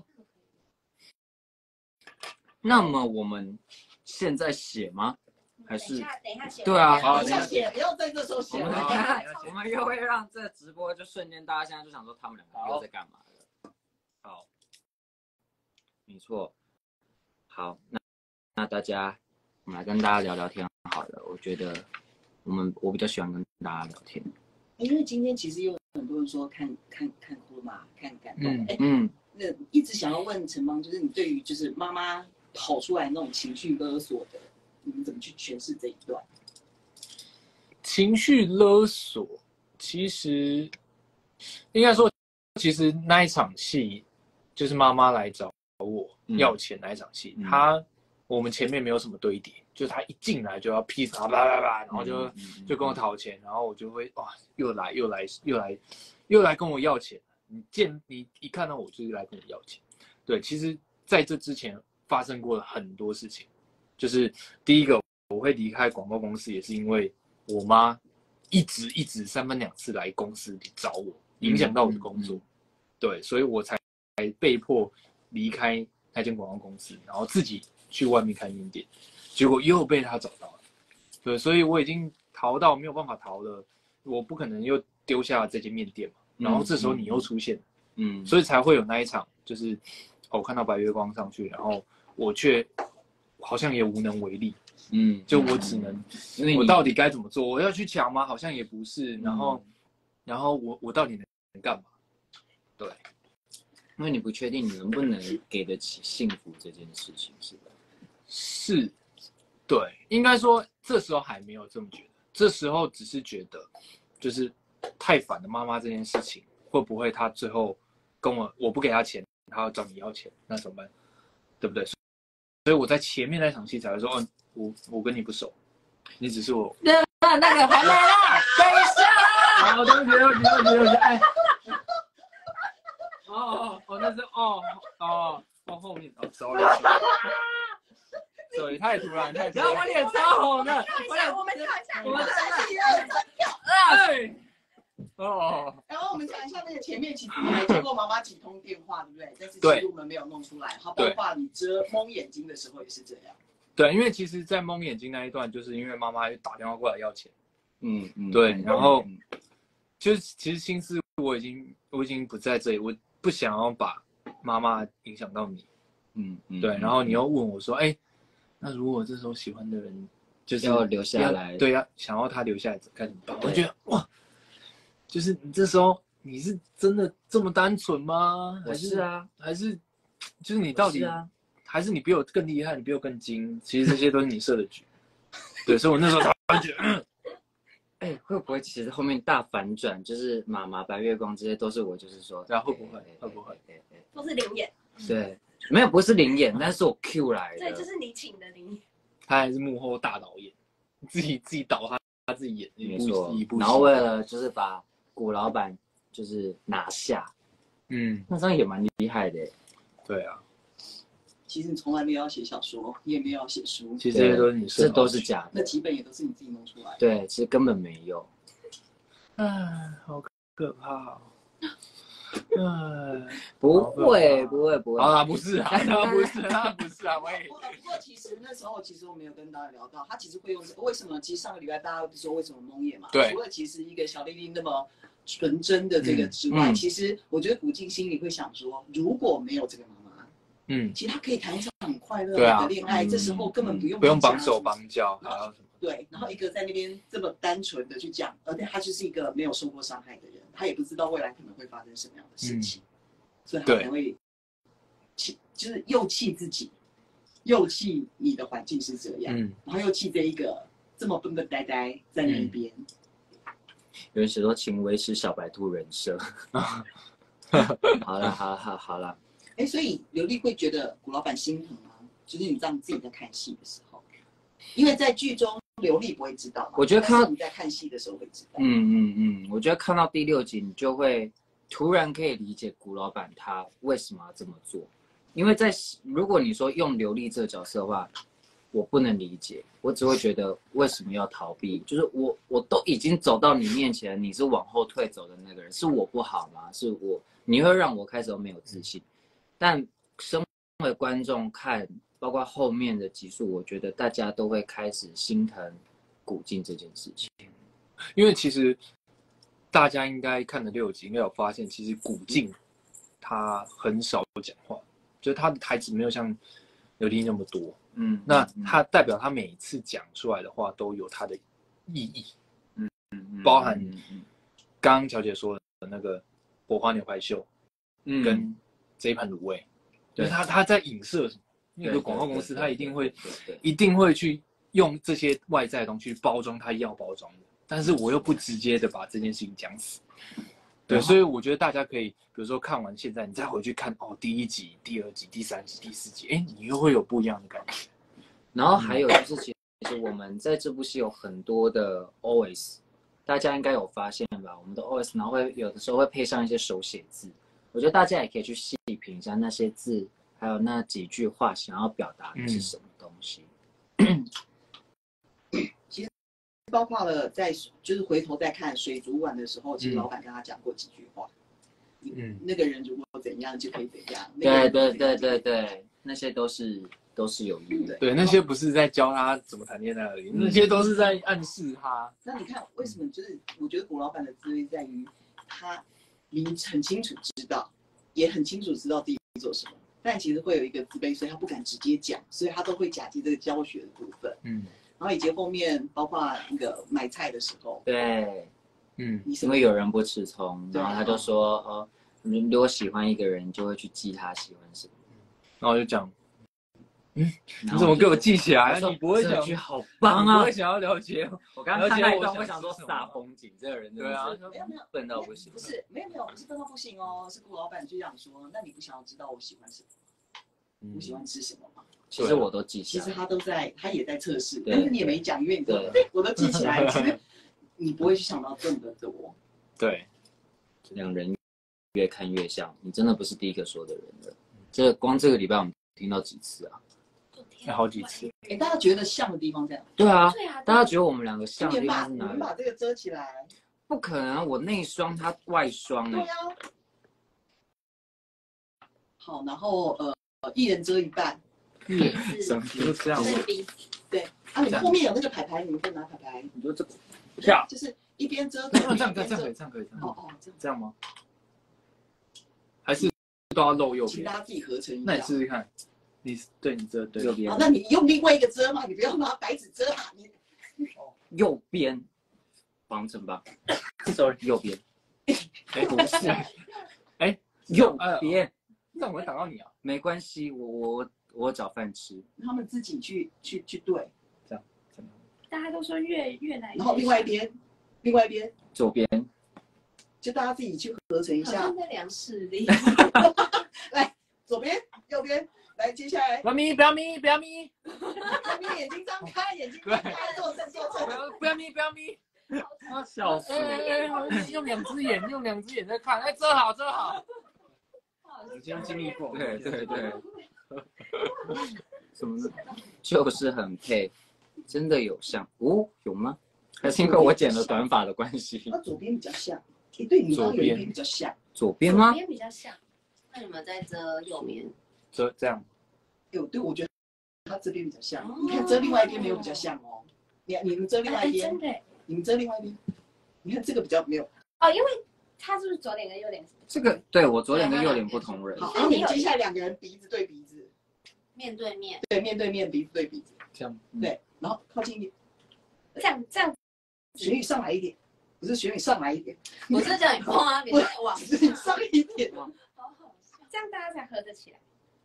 那么我们现在写吗？还是？ 等一下，等一下写。 对啊， 好，等一下写，不要在这时候写。 我们我们又会让这个直播就瞬间大家现在就想说他们两个又在干嘛了。好，没错。好，那那大家，我们来跟大家聊聊天好了。我觉得我们我比较喜欢跟大家聊天， 因为今天其实有很多人说看看看哭嘛，看感动。哎、 嗯， 那一直想要问陈邦，就是你对于就是妈妈跑出来那种情绪勒索的，你们怎么去诠释这一段？ 情绪勒索，其实应该说，其实那一场戏就是妈妈来找我要钱那一场戏，嗯、他我们前面没有什么堆叠，就是他一进来就要噼啪啪啪啪，然后就、嗯、就跟我讨钱，然后我就会哇，又来又来又来又来跟我要钱，你见你一看到我就是来跟我要钱。对，其实在这之前发生过了很多事情，就是第一个我会离开广告公司，也是因为我妈一直一直三番两次来公司里找我，影响到我的工作，嗯嗯嗯、对，所以我才被迫离开那间广告公司，然后自己去外面开面店，结果又被他找到了，对，所以我已经逃到没有办法逃了，我不可能又丢下这间面店嘛，然后这时候你又出现，嗯，所以才会有那一场，就是我看到白月光上去，然后我却好像也无能为力。嗯，就我只能，嗯、我到底该怎么做？我要去抢吗？好像也不是。然后，嗯、然后我我到底能干嘛？对， 因为你不确定你能不能给得起幸福这件事情，是吧？ 是，对，应该说这时候还没有这么觉得，这时候只是觉得，就是太烦了妈妈这件事情，会不会他最后跟我我不给他钱，他要找你要钱，那怎么办？对不对？所以我在前面那场戏才会说，哦。我我跟你不熟，你只是我。 那那个还没啦，等一下。 好，对不起，对不起，对不起，对不起，哎。 哦哦，那是哦哦哦后面哦 ，sorry， sorry， 太突然，太突然， 然后我脸超红的， 我脸我们看一下， 我们站起来， 哎，哦， 然后我们讲一下那个前面，其实你还接过妈妈几通电话，对不对？但是其实我们没有弄出来，好，包括你遮蒙眼睛的时候也是这样。 对，因为其实，在蒙眼睛那一段，就是因为妈妈打电话过来要钱， 嗯嗯， 对，然后就是其实心思我已经我已经不在这里，我不想要把妈妈影响到你， 嗯嗯， 对，然后你又问我说，哎，那如果这时候喜欢的人就是要留下来， 对，要想要他留下来该怎么办？我觉得哇，就是你这时候你是真的这么单纯吗？还是啊， 还是就是你到底啊？ 还是你比我更厉害，你比我更精？其实这些都是你设的局。对，所以我那时候才觉得， 哎、欸，会不会其实后面大反转，就是妈妈、白月光这些都是我，就是说， 然后会不会？会不会？ 都是灵眼。 对，没有，不是灵眼，但是我 Q 来的。 对，就是你请的灵眼。 他还是幕后大导演，自己自己导他他自己演一部一部。 然后为了就是把古老板就是拿下， 嗯， 那这样也蛮厉害的。 对啊。 其实你从来没有要写小说，你也没有要写书， 其实这些都是你这都是假的， 那几本也都是你自己弄出来的。 对，其实根本没有。 唉，好可怕哦。唉， 不会，不会，不会。 啊，不是啊，那不是啊，不是啊，喂。 不过其实那时候，其实我没有跟大家聊到，他其实会用这个。为什么？其实上个礼拜大家不说为什么蒙眼嘛？ 对。 除了其实一个小丽丽那么纯真的这个之外， 嗯、 其实我觉得古静心里会想说，如果没有这个妈妈， 嗯， 其实他可以谈一场很快乐的恋爱， 啊、 这时候根本不用不用绑手绑脚，还要什么？ 对，然后一个在那边这么单纯的去讲，而且他就是一个没有受过伤害的人，他也不知道未来可能会发生什么样的事情，嗯、所以他才会气，就是又气自己，又气你的环境是这样，嗯、然后又气这一个这么笨笨呆呆在那一边。嗯、 有人写说，请维持小白兔人设。好了，好了，好，好了。 哎，所以刘丽会觉得古老板心疼吗？就是你这样自己在看戏的时候，因为在剧中刘丽不会知道嘛。 我觉得看到你在看戏的时候会知道。 嗯嗯嗯，我觉得看到第六集，你就会突然可以理解古老板他为什么要这么做。因为在如果你说用刘丽这个角色的话，我不能理解，我只会觉得为什么要逃避？就是我我都已经走到你面前，你是往后退走的那个人，是我不好吗？是我，你会让我开始都没有自信。但身为观众看，包括后面的集数，我觉得大家都会开始心疼古静这件事情。 因为其实大家应该看了六集，应该有发现，其实古静他很少讲话，就是他的台词没有像刘丽那么多。嗯，那他代表他每一次讲出来的话都有他的意义。嗯嗯，包含刚刚乔姐说的那个火花牛排秀，嗯，跟这一盘卤味，对他他在影射什么？那个广告公司他一定会一定会去用这些外在的东西去包装他要包装的，但是我又不直接的把这件事情讲死。对，所以我觉得大家可以，比如说看完现在，你再回去看哦，第一集、第二集、第三集、第四集，哎，你又会有不一样的感觉。 然后还有就是，其实我们在这部戏有很多的 O S， 大家应该有发现吧？我们的 O S， 然后会有的時候會配上一些手寫字，我覺得大家也可以去細品一下那些字，還有那幾句話想要表達的是什麼東西。 嗯、其實包括了在就是回頭再看水族館的時候，其實老闆跟他講過幾句話。嗯，那個人如果怎樣就可以怎樣。 對對對對對，那些都是。都是有意的， 对，那些不是在教他怎么谈恋爱而已，嗯、那些都是在暗示他。 那你看，为什么就是我觉得古老板的滋味在于，他明很清楚知道，也很清楚知道自己做什么，但其实会有一个自卑，所以他不敢直接讲，所以他都会假借这个教学的部分。嗯，然后以及后面包括那个买菜的时候， 对，嗯，因为有人不吃葱，然后他就说，哦，你如果喜欢一个人，就会去记他喜欢什么， 然后就讲。嗯，你怎么给我记起来？你不会想， 好棒啊！ 不会想要了解。 我刚刚看那一段，我想说撒风景，这个人对啊， 没有没有笨到不行。 不是，没有没有，不是笨到不行哦，是顾老板就想说，那你不想要知道我喜欢什么？我喜欢吃什么吗？ 其实我都记下来。 其实他都在，他也在测试，但是你也没讲，因为你都我都记起来。其实你不会去想到这么的多。 对， 两人越看越像，你真的不是第一个说的人了。这光这个礼拜我们听到几次啊？ 好几次。 哎，大家觉得像的地方在哪？ 对啊， 对啊， 大家觉得我们两个像的地你们把方是哪里？ 你们把这个遮起来。 不可能，我内双，他外双哎、 对啊。好，然后呃，一人遮一半。 也是什么就这样吗？ 是鼻子， 对啊，你们后面有那个牌牌，你们可以拿牌牌。 你说这个跳， 就是一边遮。 这样这样这样可以，这样可以，这样哦哦，这样这样吗？还是都要露右边？ 请大家自己合成一下。 那你试试看，你对你这对右边好，那你用另外一个遮嘛，你不要拿白纸遮啊。你右边方正吧 ，sorry， 右边， 哎不是，哎右边， 这样我会打到你啊。 没关系，我我我找饭吃。 他们自己去去去对， 这样这样。 大家都说越越来越， 然后另外一边，另外一边左边， 就大家自己去合成一下好像。在量视力。 来，左边，右边，来，接下来， 不要眯，不要眯，不要眯， 那边眼睛张开，眼睛张开，坐正，坐不正。 要不要眯，不要眯。 啊，笑死哎哎哎，用两只眼，用两只眼在看，哎，遮好遮好。我今天经历过， 对对对，什么呢？就是很配，真的有像哦？有吗？还是因为我剪了短发的关系？ 那左边比较像，哎，对，你刚刚有一边比较像， 左边吗左？边比较像，那你们在遮右边？ 遮这样。 有，对，我觉得他这边比较像哦。 你看遮另外一边没有比较像哦。你你们遮另外一边哎真，的耶你们遮另外一边，你看这个比较没有。 哦，因为他是不是左脸跟右脸是这个对我左脸跟右脸不同人。 好，然后你们接下来两个人鼻子对鼻子， 面对面？ 对，面对面，鼻子对鼻子， 这样， 对，然后靠近一点， 这样这样， 旋律上来一点，不是旋律上来一点， 我是叫你碰啊，你在往只是上一点。 好好笑，这样大家才合得起来。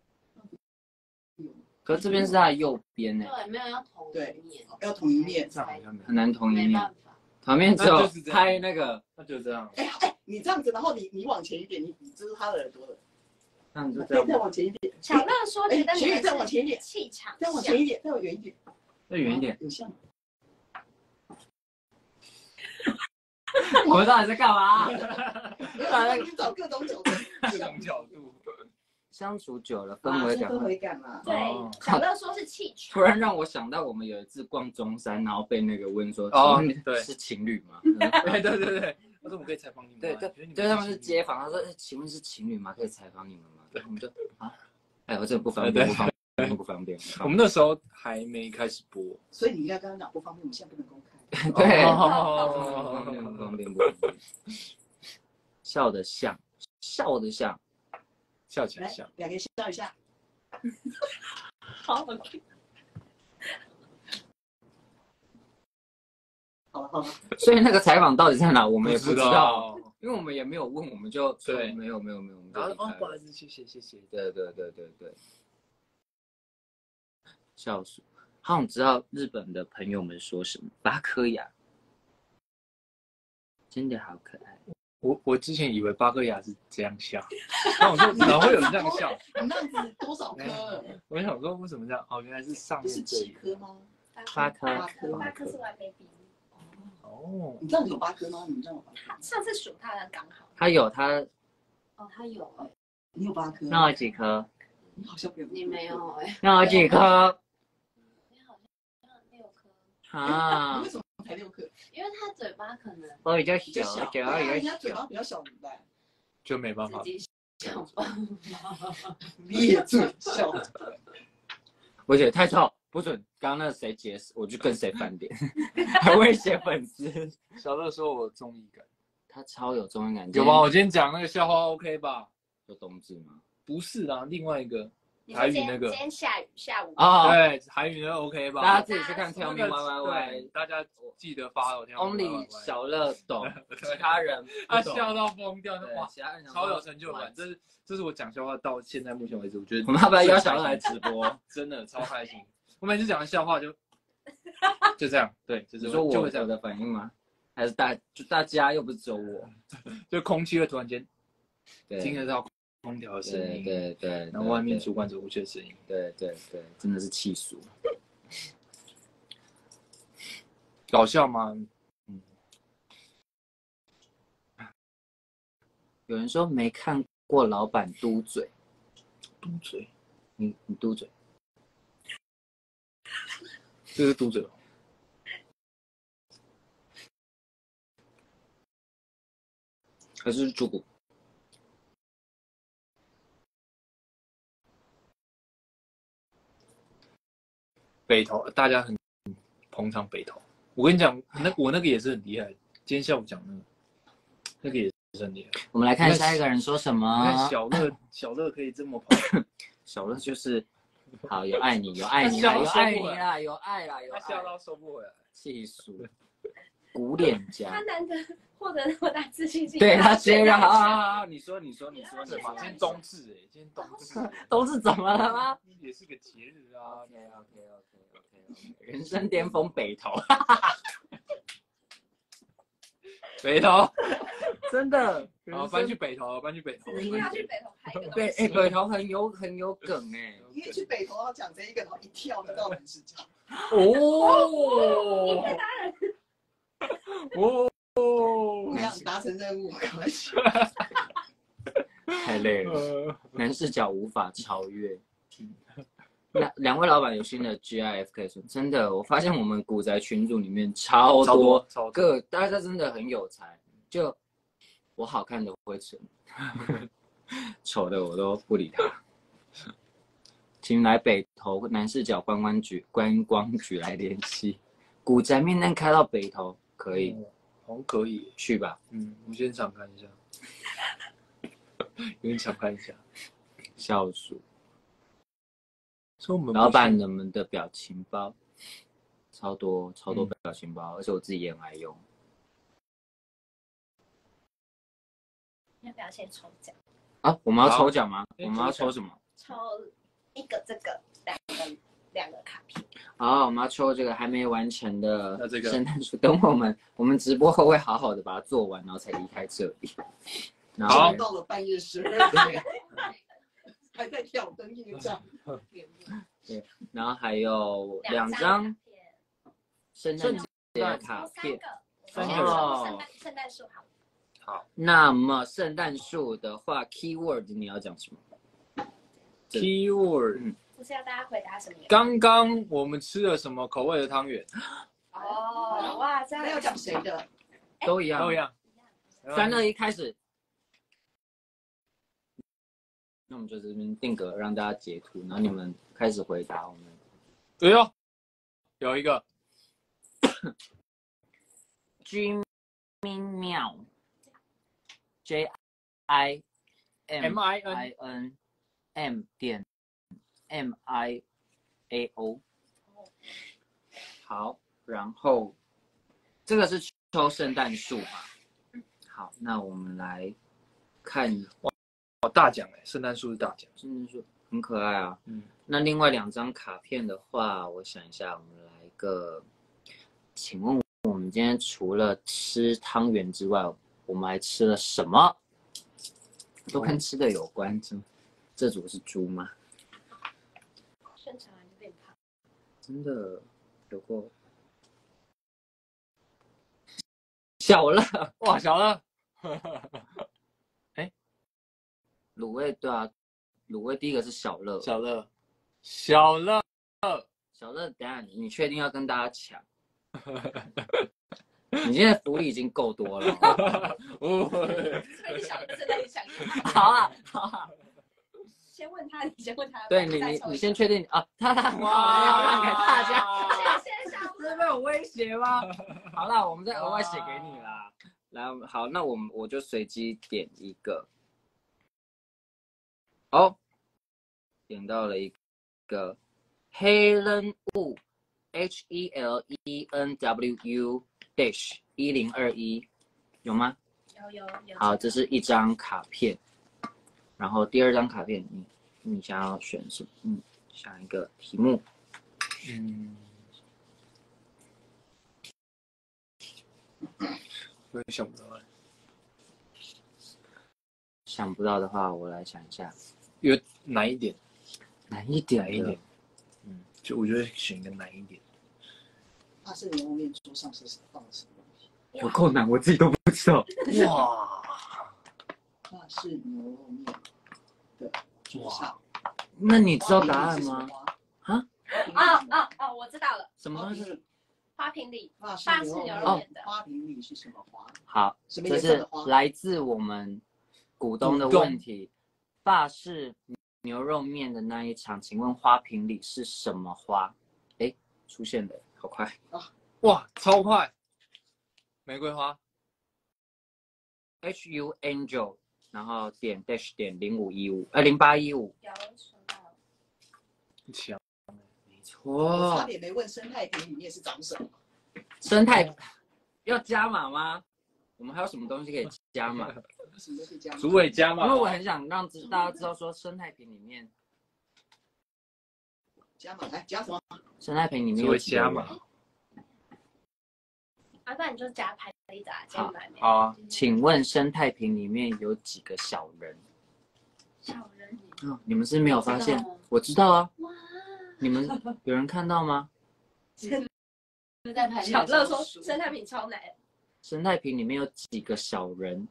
可是这边是他的右边呢， 对，没有要同对一面， 要同一面。 这样好像没有。 很难同一面没办。法。 旁边只有那就是这样拍那个， 那就这样。 哎哎，你这样子，然后你你往前一点，你你遮住他的耳朵了， 那你就这再再样， 往前一点， 小乐说觉得哎学宇你们再往前一点是气场再往像前一点，再往远一点， 再远一点。 有像吗？ 我们到底在干嘛？ 你找各种角度， 各种角度。 相处久了，氛围感氛会。 围感嘛。 对哦， 小乐说是气场。 突然让我想到，我们有一次逛中山，然后被那个问说：“ 哦请问对是情侣吗？” 对对对对，他说我们可以采访你们吗。 对对觉得你们对，他们是街访，他说：“哎请问是情侣吗？可以采访你们吗？”对，我们就啊，哎，我这不方便，不方便，不方便。 我们那时候还没开始播。 所以你应该跟他讲不方便，我们现在不能公开。 对，不哦方便，不方便，不方便。笑得像，笑得像， 来笑起来像。， 两个人笑一下。 好好听。 好了好了， 所以那个采访到底在哪，我们也不知不知道道， 因为我们也没有问，我们就说对没有没有没有，我们就然后哦， 离开了不好意思，谢谢谢谢。 对对对对对，笑死！好想知道日本的朋友们说什么。八颗牙，真的好可爱。 我我之前以为八颗牙是这样笑，那我说怎么会有人这样笑？ 你那样子多少颗？ 我想说为什么这样？哦，原来是上不是面这里。 几颗吗？ 八颗， 八颗八颗是完美比例。 哦， 你这样有八颗吗？你们这样有八颗？ 他上次数他的刚好。 他有他， 哦，他有哎， 你有八颗？ 那有几颗？ 你好像没有。 你没有哎， 那有几颗？ 你好像六颗， 啊你为，什么才六颗？ 因为他嘴巴可能我比较比较小， 小， 嘴巴对啊比较小。 人家嘴巴比较小，怎么办？ 就没办法自。己想办法。 咧嘴笑。 我觉得太臭，不准。刚刚那谁解释，我就跟谁翻脸，还威胁粉丝。 小乐说我有综艺感， 他超有综艺感， 有吧？我今天讲那个笑话 OK 吧？ 有冬至吗？ 不是啊，另外一个你说今台语那个天今天下雨下午啊， 对，台语那个 OK 吧？ 大家自己去看《Tell 那 Me 个 Why Why 对 Why》 大家记得发了 Tell Me Why ，Only Why Why 小乐懂，其他人他不懂。 笑到疯掉， 对哇， 其他人想说超有成就感。这是这是我讲笑话到现在目前为止，我觉得我们要不要邀小乐来直播？ 真的超开心。我每次讲完笑话就就这样，对，就是你说我就会这样， 我的反应吗？还是大就大家又不是只有我？ 就空气会突然间对听得到空调的声对音， 对对， 然后外面主管走过去的声音。 对对对，真的是气死。 搞笑吗？嗯， 有人说没看过老板嘟嘴， 嘟嘴， 你你嘟嘴， 这是嘟嘴吗？ 还是猪骨？ 北投，大家很捧场北投。我跟你讲，那我那个也是很厉害。今天下午讲那个，那个也是很厉害。 我们来看下一个人说什你么。 看小乐，小乐可以这么跑。 小乐就是好，有爱你，有爱你啦，有爱你啦，有爱啦，有爱。 他笑到收不回来， 气数。古脸颊。 他难得获得那么大自信心。 对他直接让，好好好，你说你说你说什么？ 你说。 今天冬至哎，今天冬至。 冬至怎么了吗？ 也是个节日啊。 OK OK OK OK。人生巅峰北投。 北投， 真的。 好，搬去北投，搬去北投。 一定要去北投拍一个。 对，哎，北投很有很有梗哎。 因为去北投要讲这一个，然后一跳就到南市场。 哦。哦。 这样达成任务，开玩笑。 太累了，男视角无法超越。那两位老板有新的 G I F 可以说，真的，我发现我们古宅群组里面超多个，大家真的很有才。就我好看的会存，丑的我都不理他。请来北投南视角观光局观光局来联系。古宅面单开到北投可以， 好像可以去吧。 嗯，我先尝看一下，有点想看一下。 笑鼠。 说我们老板们的表情包超多超多表情包，嗯、而且我自己也很爱用。 要不要先抽奖啊？我们要抽奖吗？我们要抽什么？ 抽一个这个两个两个卡片。 好，我们要抽这个还没完成的圣诞树。 这个、 等我们我们直播后会好好的把它做完，然后才离开这里。 然后到了半夜十二点。还在挑灯夜战， 对，然后还有两张圣诞节的卡片， 三个，哦，圣诞圣诞树好。 好，那么圣诞树的话 ，keyword 你要讲什么 ？keyword， 嗯，不是要大家回答什么？ 刚刚我们吃了什么口味的汤圆？ 哦，哇，这样要讲谁的？ 都一样， 都一样。 三二一，开始。那我们就这边定格，让大家截图，然后你们开始回答我们。 对哦，有一个 ，Jimmy 妙 ，J I M I N M 点 M I A O。好，然后这个是抽圣诞树嘛？好，那我们来看。 哦，大奖哎，圣诞树是大奖， 圣诞树很可爱啊。 嗯， 那另外两张卡片的话，我想一下，我们来一个，请问我们今天除了吃汤圆之外，我们还吃了什么？都跟吃的有关。这这组是猪吗？ 生产完就变胖。 真的有过。小乐， 哇，小乐。 卤味对啊，卤味第一个是小乐， 小乐，小乐， 小乐，等一下你确定要跟大家抢？你现在福利已经够多了。 哦，所以小乐真的很想赢。 好啊，好啊。 先问他，你先问他。 对你，你你先确定啊？他他哇，要让给大家。 谢谢小乐。 是被我威胁吗？好啦，我们再额外写给你啦。来，好，那我们我就随机点一个。哦，点到了一个 Helen Wu H E L E N W U dash 一零二一，有吗？ 有有有。 好，这是一张卡片，然后第二张卡片，你你想要选什么？嗯，想一个题目。 嗯，我也想不到。 想不到的话，我来想一下。 有难一点， 难一点， 难一点。嗯，就我觉得选一个难一点。 它是你后面桌上是放了什么东西？ 有够难，我自己都不知道。 哇， 哇， 式牛肉面的桌上。 那你知道答案吗？啊？ 啊啊啊！我知道了， 什么东西？ 花瓶里， 法式法式牛肉面的花瓶里是什么花？ 好， 什么这是颜色的花？ 来自我们股东的问题。法式牛肉面的那一场，请问花瓶里是什么花？哎，出现了，好快啊！哇，超快！玫瑰花 ，H U Angel， 然后点 dash 点零五一五，呃零八一五。 有收到。 强， 没我差错。 点没问生态瓶里面是长什么。 生态要加码吗？我们还有什么东西可以加码？ 什么东西加码？ 主委加码， 因为我很想让大家知道说生态瓶里面， 加码来加什么？ 生态瓶里面有几个人加码。 啊，那你就加排力炸加满。 好啊， 请问生态瓶里面有几个小人？ 小人。 嗯，你们是没有发现？我知道啊。哇！你们有人看到吗？ 小乐说生态瓶超难。 生态瓶里面有几个小人？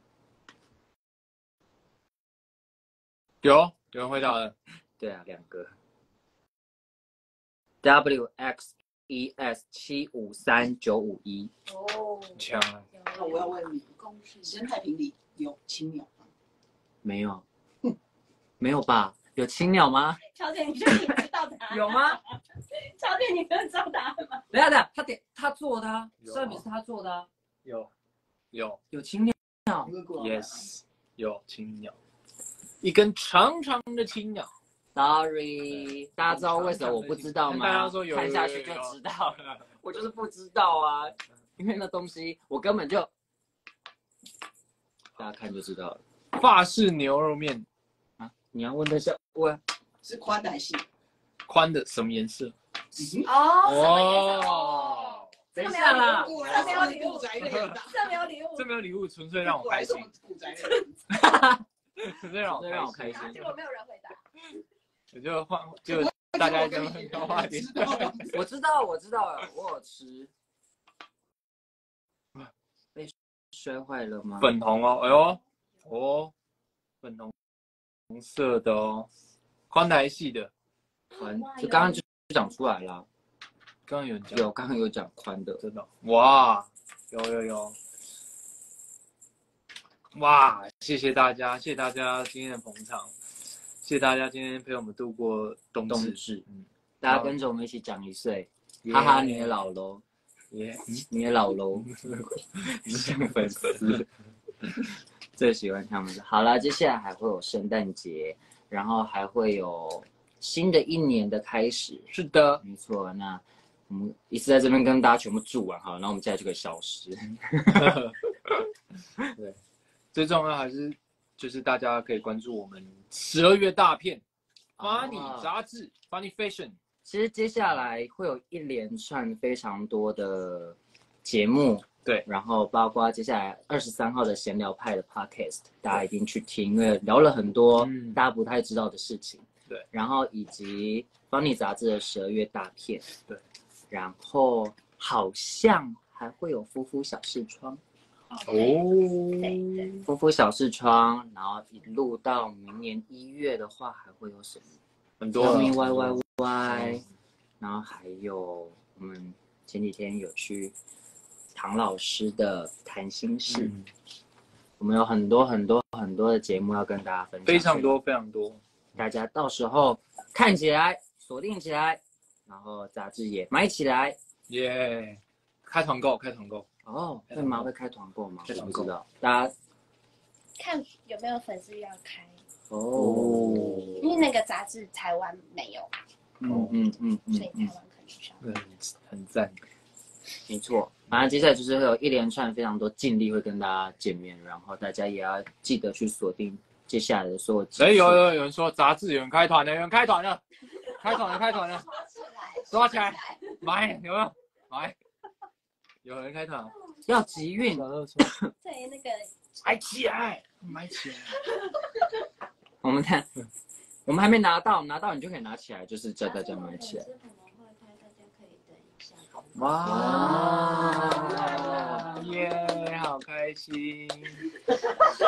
有有人回答了。 对啊，两个。W X E S 七五三九五一。 哦， 强啊！ 那我要问你，生态瓶里有青鸟吗？ 没有，没有吧？有青鸟吗？ 乔姐，你确定知道答案？ 有吗？ 乔姐，你真的知道答案吗？ 等下等下，他点他做的啊，生态瓶是他做的啊。 有有有青鸟。 Yes， 有青鸟，一根长长的青鸟。 Sorry， 大家知道为什么我不知道吗？ 大家说有， 看下去就知道了。我就是不知道啊，因为那东西我根本就，大家看就知道了。 法式牛肉面啊，你要问的是问是宽的还是细？ 宽的什么颜色？ 哦哦， 等一下啦， 这没有礼物， 这这没有礼物， 这没有礼物，纯粹让我开心。纯粹让我让我开心。 结果没有人回答。 我就换，就大家就多花点。 我知道，我知道了，我有吃。被摔坏了吗？ 粉红哦，哎呦，哦，粉红红色的哦，宽的还是细的？ 宽，就刚刚就讲出来了。 刚刚有人讲， 有，刚刚有讲宽的， 真的。哇，有有有。哇，谢谢大家，谢谢大家今天的捧场，谢谢大家今天陪我们度过冬至。 冬至， 嗯， 大家跟着我们一起长一岁，哈哈，你也老喽， 耶， 你也老喽，像粉丝，最喜欢他们的。好了，接下来还会有圣诞节，然后还会有新的一年的开始。 是的， 没错。那我们一次在这边跟大家全部祝完好，然后我们接下来就可以消失。 对。最重要还是就是大家可以关注我们十二月大片《Funny》杂志，《Funny Fashion》。 其实接下来会有一连串非常多的节目， 对， 然后包括接下来二十三号的闲聊派的 Podcast， 大家一定去听，因为聊了很多大家不太知道的事情。 对， 然后以及 Funny 杂志的十二月大片， 对， 然后好像还会有夫妇小视窗。 哦， 夫妇小视窗，然后一路到明年一月的话，还会有什么？ 很多咪 Y Y Y， 然后还有我们前几天有去唐老师的谈心室，嗯、我们有很多很多很多的节目要跟大家分享， 非常多非常多， 大家到时候看起来锁定起来，然后杂志也买起来， 耶、yeah ！开团购，开团购。 哦，会吗？会开团购吗？ 我不知道，大家看有没有粉丝要开哦， 因为那个杂志台湾没有， 嗯嗯嗯嗯， 所以台湾可能需要， 嗯，很赞， 没错。反正接下来就是会有一连串非常多尽力会跟大家见面，然后大家也要记得去锁定接下来的所有集数。 哎，有有有人说杂志有人开团了，有人开团了，开团了，开团了，抓起来，买有没有？买。有人开团， 要集运， 对那个买起来，买起来。 我们看，我们还没拿到，拿到你就可以拿起来，就是叫大家买起来。 哇，耶，好开心！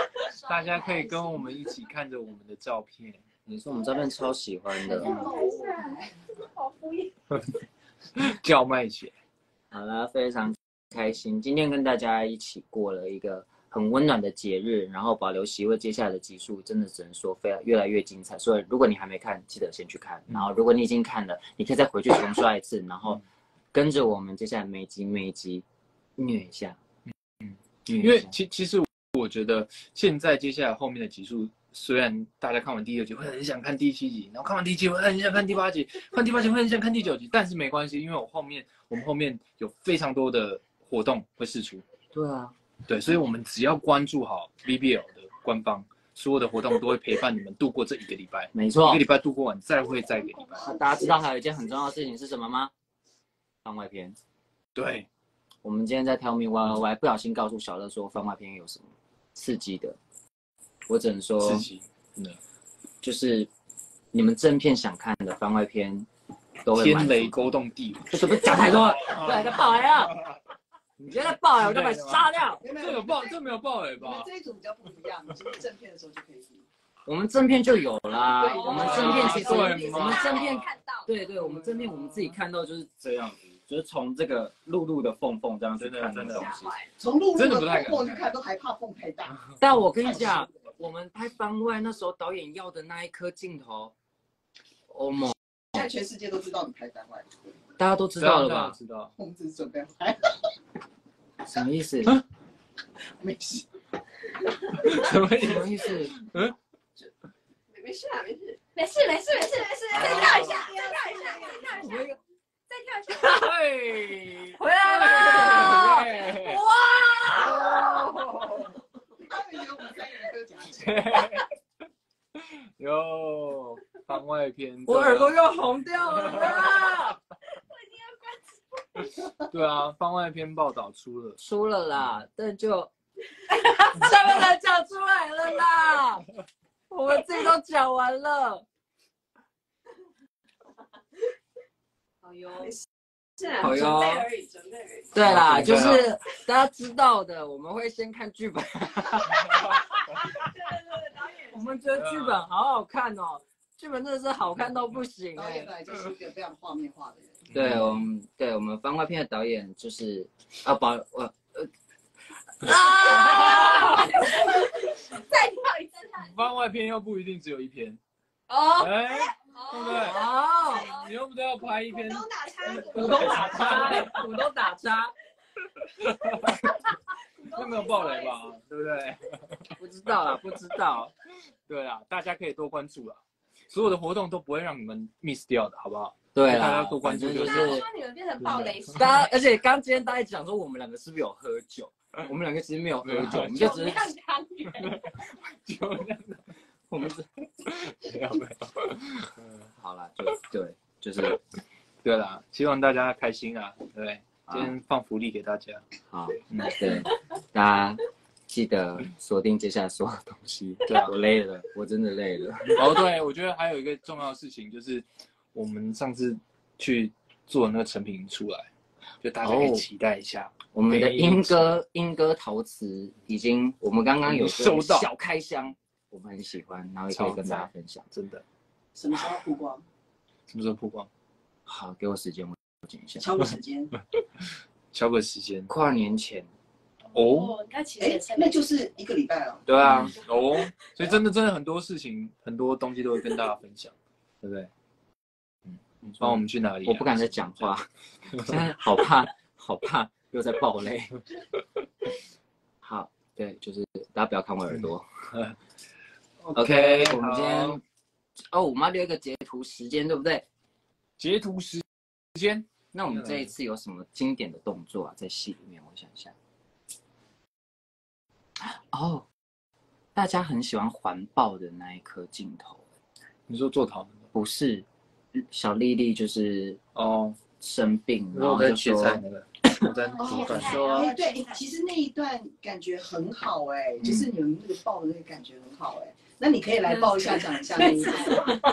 大家可以跟我们一起看着我们的照片。 你说我们照片超喜欢的， 好敷衍。 叫卖起来。 好了，非常开心，今天跟大家一起过了一个很温暖的节日，然后保留席位接下来的集数真的只能说非常越来越精彩。所以如果你还没看，记得先去看，然后如果你已经看了，你可以再回去重刷一次，然后跟着我们接下来每集每集虐一下。 嗯，因为其其实我觉得现在接下来后面的集数，虽然大家看完第六集会很想看第七集，然后看完第七集会很想看第八集，看第八集会很想看第九集，但是没关系，因为我后面我们后面有非常多的活动会释出。 对啊， 对，所以我们只要关注好 V B L 的官方，所有的活动都会陪伴你们度过这一个礼拜。 没错， 一个礼拜度过完，再会再一个礼拜。 大家知道还有一件很重要的事情是什么吗？番外篇。 对， 我们今天在 Tell Me Why Why Why 不小心告诉小乐说番外篇有什么刺激的，我只能说刺激，真的就是你们正片想看的番外篇都会天雷勾动地火。 这不讲太多了，不然再爆雷啊！你现在爆雷，我就把你杀掉。 这有爆，这没有爆雷吧？ 这一组比较不一样，就是正片的时候就可以听。 我们正片就有啦，我们正片其实对我们正片看到， 对对，我们正片我们自己看到就是这样子，就是从这个露露的缝缝这样去看的东西。 从露露的缝去看都还怕缝太大。 但我跟你讲，我们拍番外那时候导演要的那一颗镜头，欧盟， 现在全世界都知道你拍番外， 大家都知道了吧？ 知道。 我们只是准备拍。 什么意思？ 没事。 什么什么意思？ 嗯。 没事啊，没事，没事，没事，没事，没事，再跳一下，再跳一下，再跳一下，再跳一下， 嘿， 回来了！哇！ 他们以为我们三个人都讲。 哟，番外篇， 我耳朵又红掉了啦！ 我一定要关。 对啊，番外篇报道出了， 出了啦，但就上面的讲出来了啦。我们自己都讲完了。 好哟，是啊， 好哟， 准备而已，准备而已。 对啦，就是大家知道的，我们会先看剧本。 对对对，导演， 我们觉得剧本好好看哦，剧本真的是好看到不行哎、 导演本来就是一个非常画面化的人。 对，我们对我们番外片的导演就是啊，保我呃啊， 再跳一次。 番外篇又不一定只有一篇。 哦， 哎，对不对？ 哦， 你又不是要拍一篇？ 股东打叉， 股东打叉，股东打叉， 那没有爆雷吧？对不对？ 不知道啦，不知道。 对啦，大家可以多关注啦，所有的活动都不会让你们 miss 掉的，好不好？ 对大家啦， 多关注就就是大家说你们变成暴雷师， 大家，而且刚今天大家讲说我们两个是不是有喝酒？我们两个其实没有喝酒，我们就只是汤圆， 就那样的， 我们是没有没有。 好啦，就对，就是对啦，希望大家开心啊，对不对？今天放福利给大家。 好，嗯，对，大家记得锁定接下来所有东西。 对啊， 我累了，我真的累了。 哦，对，我觉得还有一个重要的事情就是，我们上次去做那个成品出来，就大家可以期待一下。 我们的莺歌莺歌陶瓷已经，我们刚刚有收到小开箱，我们很喜欢，然后也可以跟大家分享。 真的， 什么时候曝光？ 什么时候曝光？ 好，给我时间，我剪一下。 敲个时间。 敲个时间。 跨年前。 哦， 那其实也是， 那就是一个礼拜了。 对啊， 哦，所以真的真的很多事情，很多东西都会跟大家分享，对不对？嗯，帮我们去哪里、啊？ 我不敢再讲话，现在好怕，好怕又在爆雷。好，对，就是大家不要看我耳朵。 嗯、 OK， 我们今天哦，我们要留一个截图时间，对不对？ 截图时间。 那我们这一次有什么经典的动作啊？在戏里面，我想一下。哦，大家很喜欢环抱的那一颗镜头。 你说做陶的？ 不是，小丽丽就是哦生病，然后就说那个，我在煮饭。 说， 哎，对，其实那一段感觉很好哎，就是你们那个抱的那个感觉很好哎。那你可以来抱一下，讲一下那一段。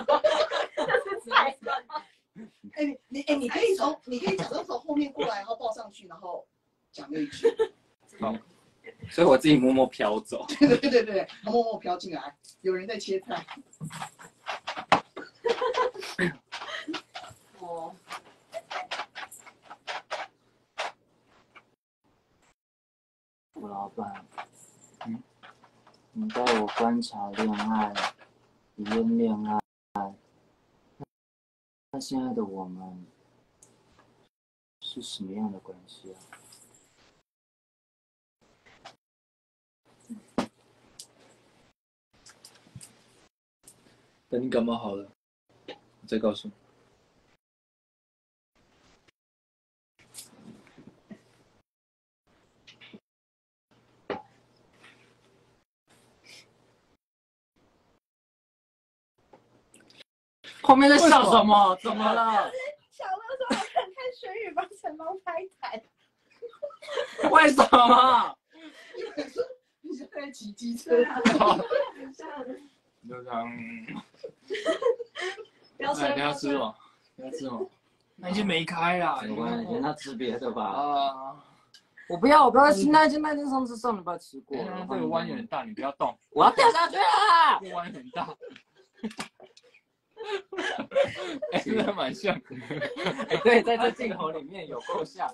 哎，你哎，你可以从你可以假装从后面过来，然后抱上去，然后讲那一句。 好， 所以我自己默默飘走。 对对对对，他默默飘进来，有人在切菜。 哦， 我老板，嗯，你带我观察恋爱，体验恋爱，那现在的我们是什么样的关系啊？ 等你感冒好了，我再告诉你。 后面在笑什么？怎么了？ 小乐说我看看轩宇帮陈芳拍台。 为什么？ 因为说你现在骑机车啊， 就这样。 飙车， 哎，你要吃什么？你要吃什么？那已经没开啦。 没关系，那吃别的吧。 啊， 我不要，我不要吃那间，那间上次上礼拜吃过了。 这个弯有点大，你不要动。 我要掉下去了。 这个弯很大。哎，真的蛮像。 哎，对，在这镜头里面有够像。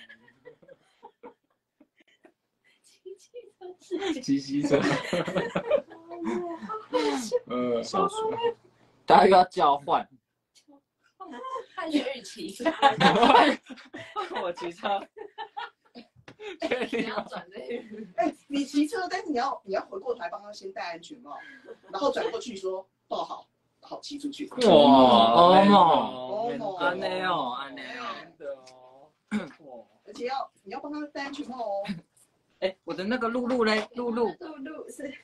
骑机车。呃， 小鼠，大家又要交换。 看轩宇骑， 我骑车。 你要转这个。 哎，你骑车，但是你要你要回过头来帮他先戴安全帽，然后转过去说抱好，好骑出去。 哇，欧梦， 欧梦， 安内哦，安内哦。 而且要你要帮他戴安全帽哦。 哎，我的那个露露嘞，露露， 露露是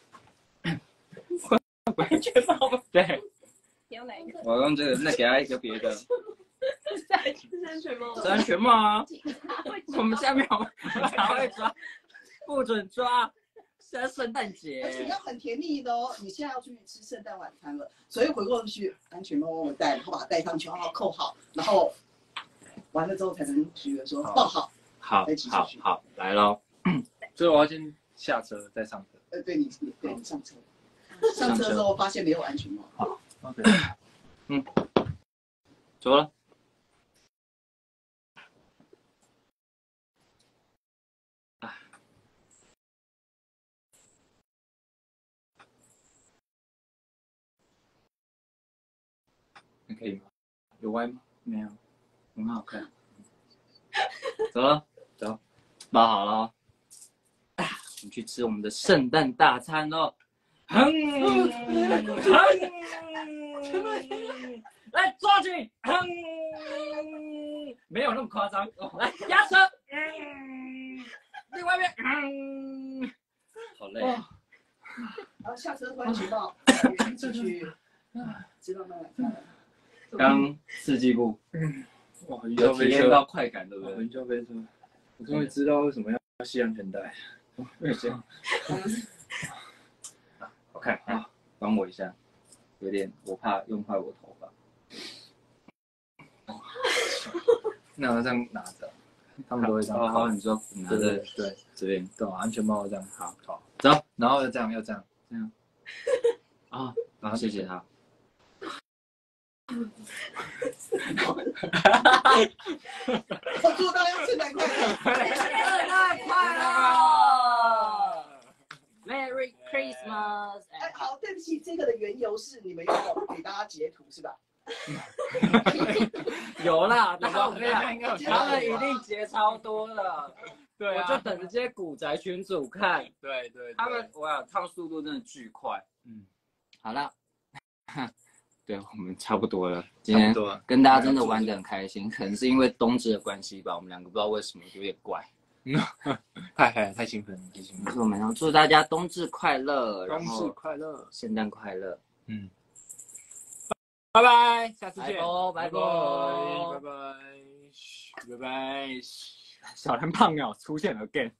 安全帽吗？对， 有哪一个？ 我用这个，再给他一个别的。 是安全帽。 是安全帽啊！我们下面才会抓，不准抓。现在圣诞节， 而且要很甜蜜的哦。你现在要去吃圣诞晚餐了，所以回过去安全帽我戴，然后把它戴上去，然后扣好，然后完了之后才能举着说抱好。 好，好，好，来喽。 所以我要先下车再上车。 呃，对你，你对你上车，上车之后发现没有安全帽。 好 ，OK， 嗯，走了。 你可以吗？有歪吗？ 没有，很好看。走了，走，包好了哦。我们去吃我们的圣诞大餐喽！哼哼，来抓紧，哼，没有那么夸张。来压车，嗯，另外一边，嗯，好累。 然后下车脱安全帽，进去，知道吗？ 刚四季布， 哇，云有体霄飞车， 验到快感，对不对？ 云霄飞车，我终于知道为什么要系安全带。 好看啊，帮我一下，有点我怕用坏我头发。 那我这样拿着，他们都会这样。 好，你说拿着对这边， 对，安全帽这样。 好， 好， 走， 然后要这样，要这样， 这样。啊，然后谢谢他。 我祝大家圣诞快乐！ 圣诞快乐 ！Merry Christmas！ 哎，好，对不起，这个的缘由是你们要给大家截图是吧？ 有啦，他们应该有他们一定截超多的。 对我就等着这些古宅群主看。 对对， 他们哇，他们速度真的巨快。 嗯， 好了。对，我们差不多了。今天跟大家真的玩得很开心，可能是因为冬至的关系吧，我们两个不知道为什么有点怪。 太太太兴奋了，太兴奋了。 没错没错，祝大家冬至快乐， 冬至快乐， 圣诞快乐。 嗯，拜拜，下次见， 拜拜拜拜拜拜， 小蓝胖鸟出现了 again。